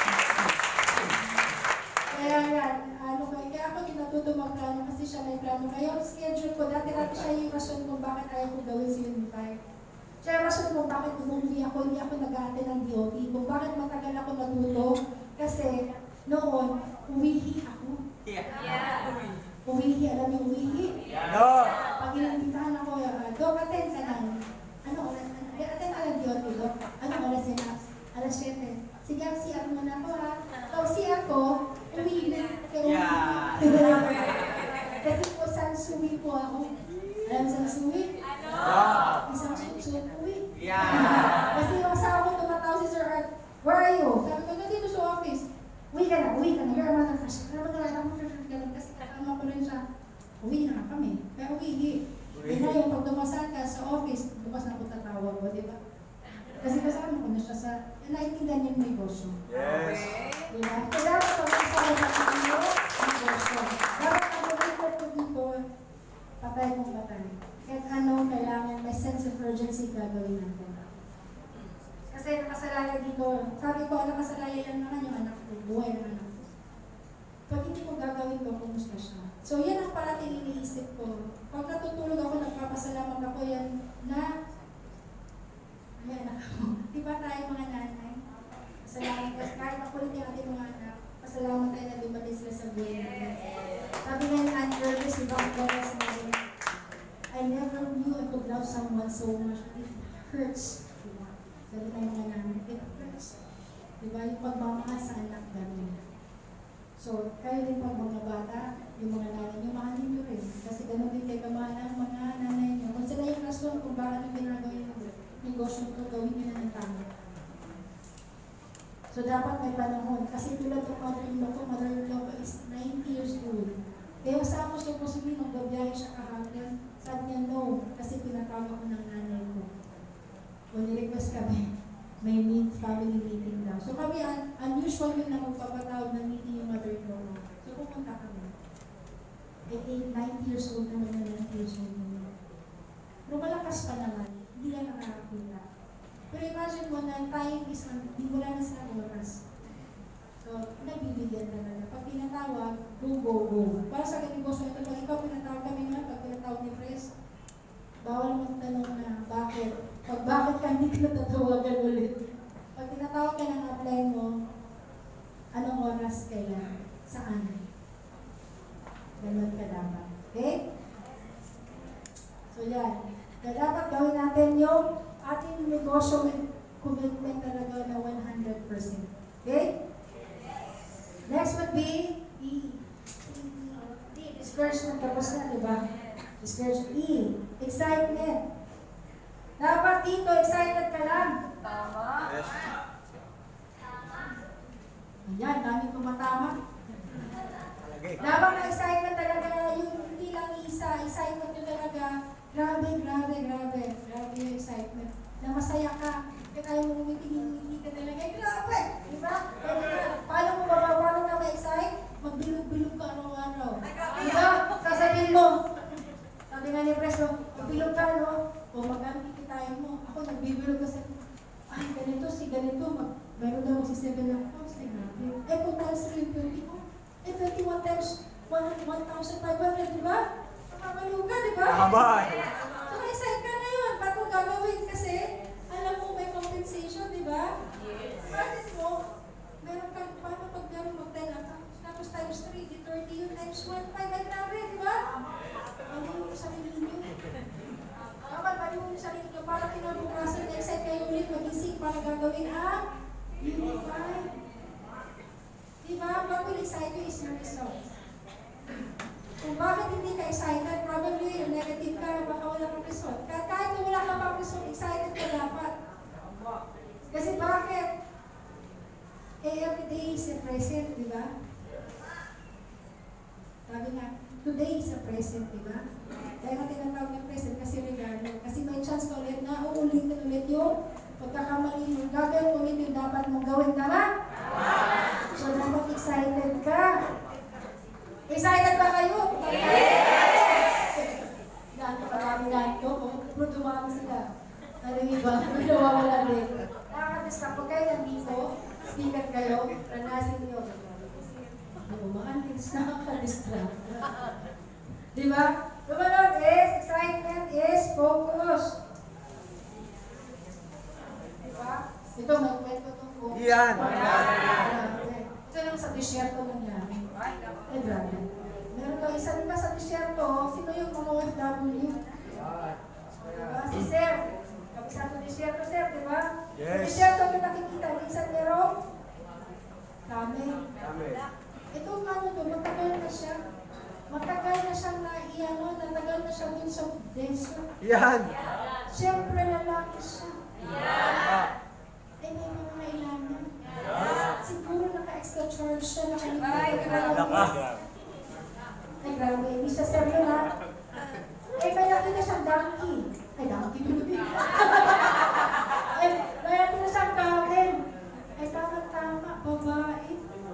Kaya yan, ano kaya, kaya ako din natuto magplano kasi siya may plano. Kaya schedule ko, dati-dati siya yung rason kung bakit ayaw ko gawin si Unify. Siya yung rason kung bakit umuwi ako, hindi ako nag-aaten ng D O T, kung bakit matagal ako natuto. Kasi noon, uwihi ako. Yeah. Uwihi, alam niyo uwihi? No! Pag inimbitahan ako, uh, Dok, attend ka lang. Ano oras? Attend ka lang D O T, Dok. Ano oras yan? Alas siyete. Sige, C R muna ako ha. So, C R ko, uwi na. Yeah. Kasi po, Sansui po ako. Alam Sansui? Ano? Isang susuwi. Yeah. Kasi yung asawa ko tumatawag si Sir Art, where are you? Sabi ko, nandito sa office. Uwi ka na, uwi ka na. You're a mother first. You're a mother first. Kasi kasama ko rin siya. Uwi na kami. Pero uwi. Yun na yung pag dumasan ka sa office, bukas na ako tatawag mo, di ba? Kasi kasama ko na siya sa, naiintindihan niya yung negosyo. Yes. Diba? So dapat pag kasama ka sa iyo, negosyo. Dapat ang pag-report ko dito, patay kong patay. Kahit ano, kailangan may sense of urgency gagawin natin. Kasi nakasalaya dito, sabi ko, nakasalaya lang naman yung anak ko, buhay ng anak ko. Pag hindi ko gagawin ko, kumusta siya? So yan ang parating iniisip ko. Pag natutulog ako, nagpapasalamat ako yan na, yan ako. Di ba tayo mga nanay? Pasalamat kasi kahit makulit yung ating mga anak, pasalamat tayo na dumating sila sa buhay natin. Sabi nga ni Aunt Curtis, di ba, ang sa mga I never knew I could love someone so much. It hurts. Diba? Sabi tayo mga namin, it hurts. Diba? Yung pagmamahal sa anak ganun. So, kayo din pag mga bata, yung mga nanay nyo, mahalin nyo rin. Kasi ganun din kayo kamahal ang mga nanay nyo. Kung sila yung rason kung bakit yung ginagawin yung negosyo ko, gawin nyo na ng tama. So, dapat may panahon. Kasi tulad ng mother-in-law ko, mother-in-law ko is ninety years old. Kaya sa ako siya possibly magbabiyahe siya kahapon. Sabi niya, no, kasi pinatawag ko ng nanay ko. O nirequest kami, may meet, family meeting daw. So kami, un unusual yun na magpapatawag ng meeting yung mother-in-law ko. So pumunta kami. Eh, ninety years old naman na ninety years old naman. Pero malakas pa naman, hindi lang nakakakita. Pero imagine mo na time is, hindi wala na sa oras. So, nagbibigyan talaga. Pag pinatawag, go, go, go. Para sa negosyo ito, pag ikaw pinatawag kami naman, pag pinatawag ni Pres, bawal magtanong na bakit. Pag bakit ka hindi ka natatawagan ulit. Pag pinatawag ka ng upline mo, anong oras kailan? Saan? Ganun ka dapat. Okay? So yan. Kaya dapat gawin natin yung ating negosyo with commitment talaga na one hundred percent. Okay? Next would be E. E. Discouragement. Tapos na, di ba? Discouragement. E. Excitement. Dapat dito, excited ka lang. Tama. Yes. Ayan, dami tumatama. Lagay. Dapat na excitement talaga, yung hindi lang isa, excitement nyo talaga. Grabe, grabe, grabe. Grabe yung excitement. Na masaya ka. Kaya tayo mong umitingin-hindi ka talaga. Eh, grabe! Di ba? Paano mo ba? Paano ka ma-excite? Magbilog-bilog ka araw-araw. Di ba? Sasabihin mo. Sabi nga ni Preso, magbilog ka, no? O magkano kikitain mo. Ako, nagbibilog kasi, ay, ganito, si ganito, mag, meron daw si seven na pounds. Eh, grabe. Eh, kung times three, twenty, oh, eh, twenty-one times one thousand five hundred, di ba? Nakakaluga, di ba? Tama. So, excited ka na yun. Ba't mo gagawin? Kasi, alam mo may compensation, di ba? Yes. Bakit mo, meron kang, paano pag meron mag-ten accounts? Tapos times three, di thirty yun, times one, five, ay grabe, di ba? Mali mo sa sarili nyo. Dapat mali mo sa sarili nyo para kinabukasan na excited kayo ulit mag-isip para gagawin ang unify. Di ba? What will excite you is your results. Kung bakit hindi ka excited, probably negative ka, baka wala kang result. Kahit kung wala ka pang result, excited ka dapat. Kasi bakit? Eh, every day is a present, di ba? Sabi nga, today is a present, di ba? Kaya nga tinatawag ng present kasi regalo. Kasi may chance ka ulit na uulitin ulit yung pagkakamali mo. Gagawin ulit yung dapat mong gawin, tama? So, dapat excited ka. Excited ba kayo? Yes! Ganto karami ganto. Kung dumami sila. Ano yung iba? May nawawala din. Nakakadista po kayo nandito. Speaker kayo. Ranasin nyo. Umaantis, nakakadistra. Di ba? Lumalot is, excitement is focus. Di ba? Ito, may kwento itong focus. Yan. Ito lang sa disyerto nangyari. Ay, grabe. Meron daw isa, di ba sa disyerto, sino yung mga O F W? Diba? Si Sir. Kapisa sa disyerto, Sir, di ba? Yes. Sa disyerto, yung nakikita, minsan meron kami. Kami. Itong ano to, matagal na siya. Matagal na siyang naiano, natagal na siya dun sa desert. Yan. Siyempre lalaki siya. Ah. Ay, may mga kailangan. Siguro naka-extra charge siya, naka-lipat. Ay, grabe. Naka. Ay, grabe. Hindi siya seryo na. Ay, may nakita siyang donkey. Ay, donkey tuloy. Ay, may nakita siyang camel. Ay, tama-tama, babae.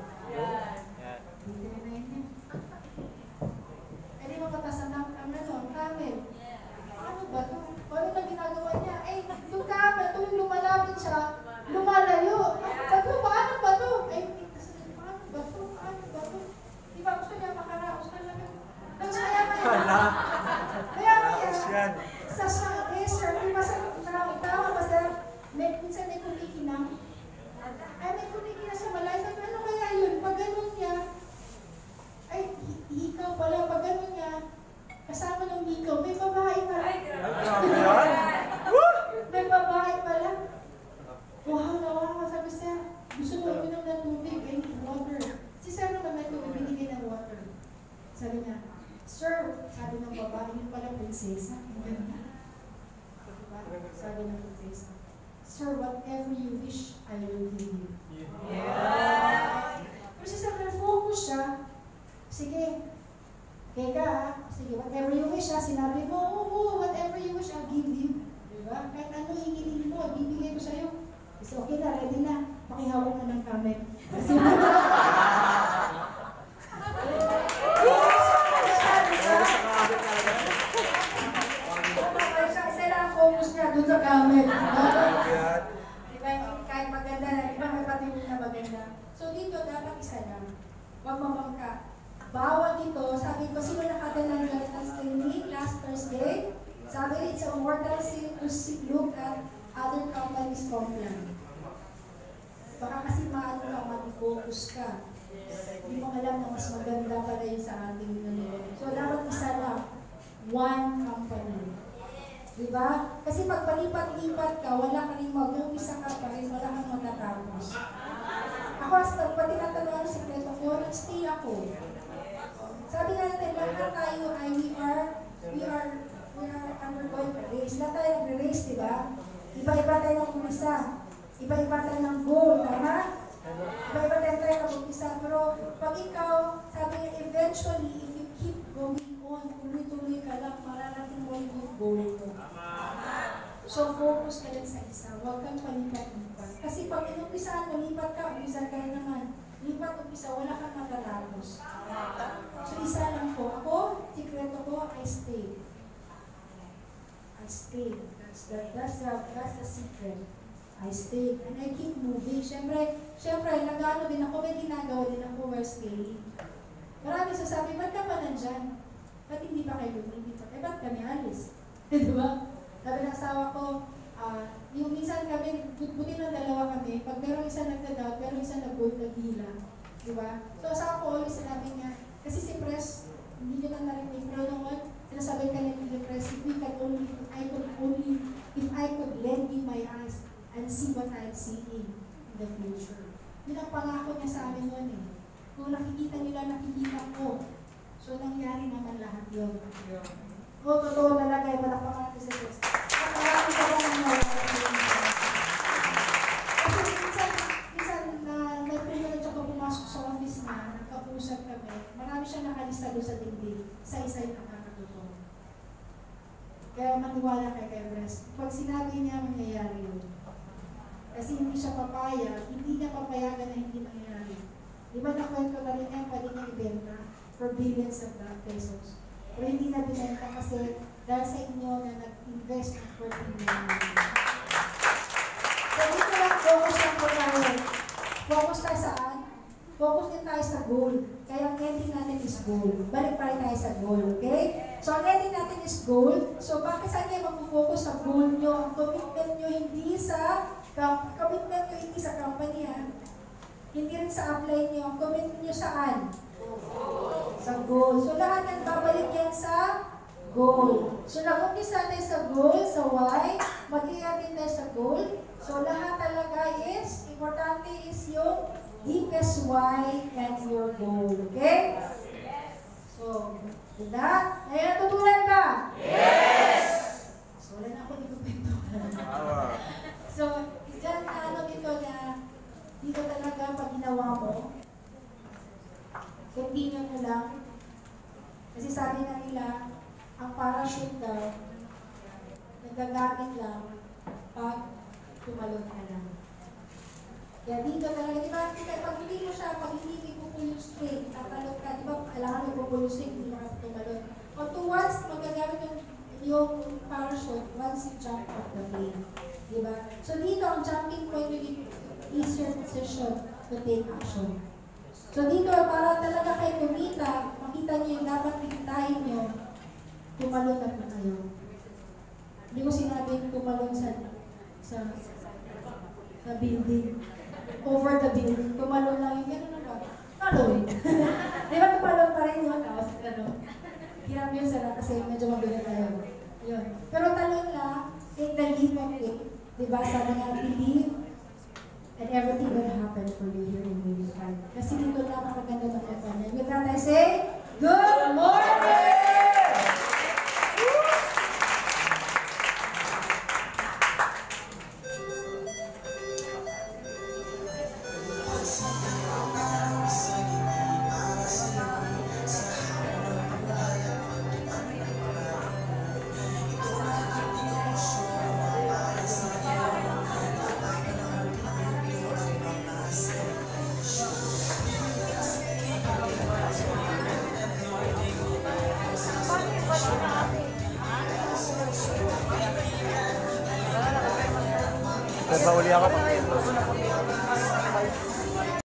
Hindi na yun eh. Ay, di makatasan ng ano, camel. Ano ba ito? Ano na ginagawa niya? Ay, yung camel, tuwing lumalapit siya, lumalayo. Sabi ko, paano ba ito? Ay, paano ba ito? Paano ba ito? Di ba gusto niya makaraos ka lang? Nagsaya-maya. Hala. Kaya Tapos kaya, yan. sa sa desert, di ba sa tama ba sir? May, minsan may kumikinang. Ay, may kumikinang sa malay. Sabi, ano kaya yun? Pag ganun niya, ay, hi- hikaw pala. Pag ganun niya, kasama ng hikaw, may babae pala. Ay, Ay, grabe. grabe yan. May babae pala. Wow, nawawa. Sabi sir, gusto mo uminom ng tubig, I need water. Si sir naman may tubig, binigay ng water. Sabi niya, sir, sabi ng babae, yun pala prinsesa. Ang ganda. Diba? Sabi ng prinsesa, sir, whatever you wish, I will give you. Yeah. Pero si sir, focus siya. Sige, kaya ha, sige, whatever you wish ha, sinabi mo, oo, oh, whatever you wish, I'll give you. Diba? Kahit ano hingilin mo, bibigay ko sa'yo. Kasi okay na, ready na. Pakihawak mo ng camel. Kasi isa lang ang focus niya dun sa camel. Yan. Diba, kahit maganda na, iba may pati na maganda. So dito, dapat isa lang. Huwag mamangka. Bawal dito, sabi ko, sino nakatan ng Jonathan's training last Thursday? Sabi, it's a mortal sin to see- look at other companies' complaint. Baka kasi maano ka, mag-focus ka. Hindi mo alam na mas maganda pala yun sa ating nanonood. So, dapat isa lang. One company. Diba? Kasi pag palipat-lipat ka, wala ka rin mag-umpisa ka pa rin, wala kang matatapos. Ako, pag tinatanong ang sikreto ko, nag-stay ako. Sabi nga natin, lahat tayo ay we are, we are, we are undergoing a race. Lahat tayo nag-race, diba? Iba-iba tayo ng umpisa. Iba-iba tayo ng goal, tama? Iba-iba tayo tayo ng umpisa. Pero pag ikaw, sabi nga, eventually, if you keep going on, tuloy-tuloy ka lang, mararating mo yung goal mo. So, focus ka lang sa isa. Huwag kang palipat-lipat. Kasi pag inumpisaan, malipat ka, umpisa ka na naman. Lipat-umpisa, wala kang matatapos. So, isa lang po. Ako, sikreto ko, I stay. I stay. That's the, that's the, that's the secret. I stay. And I keep moving. Siyempre, siyempre, nag-ano din ako, may ginagawa din ako while staying. Marami sasabi, ba't ka pa nandyan? Ba't hindi pa kayo hindi pa? Eh, ba't kami alis? Di ba? Sabi ng asawa ko, uh, yung minsan kami, buti ng dalawa kami, pag merong isa nagda-doubt, merong isa nag-hila. Di ba? So, asawa ko, always sinabi niya, kasi si Pres, hindi nyo na narinig, pero noon, sinasabi ka niya ni Pres, if we can only, if I could only, if I could lend you my eyes and see what I'm seeing in the future. Yun ang pangako niya sa amin noon eh. Kung nakikita nila, nakikita ko. So, nangyari naman lahat yun. Oo, totoo talaga, eh, malakpakan natin sa Diyos. At marami ka ba nang nawala sa kasi minsan, minsan na may privilege ako pumasok sa office na, nagkausap kami, marami siya nakalista doon sa dingding, isa-isa yung nakakatotoo. Kaya maniwala kay kay Bres. Pag sinabi niya, mangyayari yun. Kasi hindi siya papaya, hindi niya papayagan na hindi mangyayari. Di ba nakwento na rin niya, pwede niya ibenta for billions of pesos. Pero hindi na binenta kasi dahil sa inyo na nag-invest ng forty million. So dito lang, focus lang po tayo. Focus tayo saan? Focus din tayo sa goal. Kaya ang ending natin is goal. Balik pa rin tayo sa goal, okay? So ang ending natin is goal. So bakit saan kayo mag-focus sa goal nyo? Ang commitment nyo hindi sa commitment nyo hindi sa company, ha? Hindi rin sa apply nyo. Ang commitment nyo saan? Sa goal. So lahat ng babalik yan sa goal. So nag-umpisa tayo sa goal, sa why, mag-i-atin tayo sa goal. So lahat talaga is, importante is yung deepest why and your goal. Okay? So, with that, ay natutunan ka? Yes! So wala na ako dito. So, dyan ano dito na dito talaga pag ginawa mo, continue na lang. Kasi sabi na nila, ang parachute daw, nagagamit lang pag tumalon ka lang. Kaya dito talaga, di ba, pag hindi mo siya, pag hindi mo po yung straight, tatalon ka, di ba, kailangan mo po yung straight, hindi mo ka tumalon. Pag to once, magagamit yung, yung parachute, once you jump off the plane. Di ba? So dito, ang jumping point will is your decision to take action. So dito, para talaga kayo kumita, makita niyo yung dapat pintahin niyo, tumalon na pa kayo. Hindi ko sinabing tumalon sa, sa, sa building, over the building, tumalon lang yung gano'n na ba? Talon. Di ba tumalon pa rin yun? Tapos, ano, hirap yun sana kasi medyo mabigat tayo. Yun. Pero talon lang, take the leap of faith. Di ba? Sabi nga, believe, and everything will happen for you here in Unify. Kasi dito lang ang maganda ng kapanan. With that, I say, good morning! Nagpauli ako.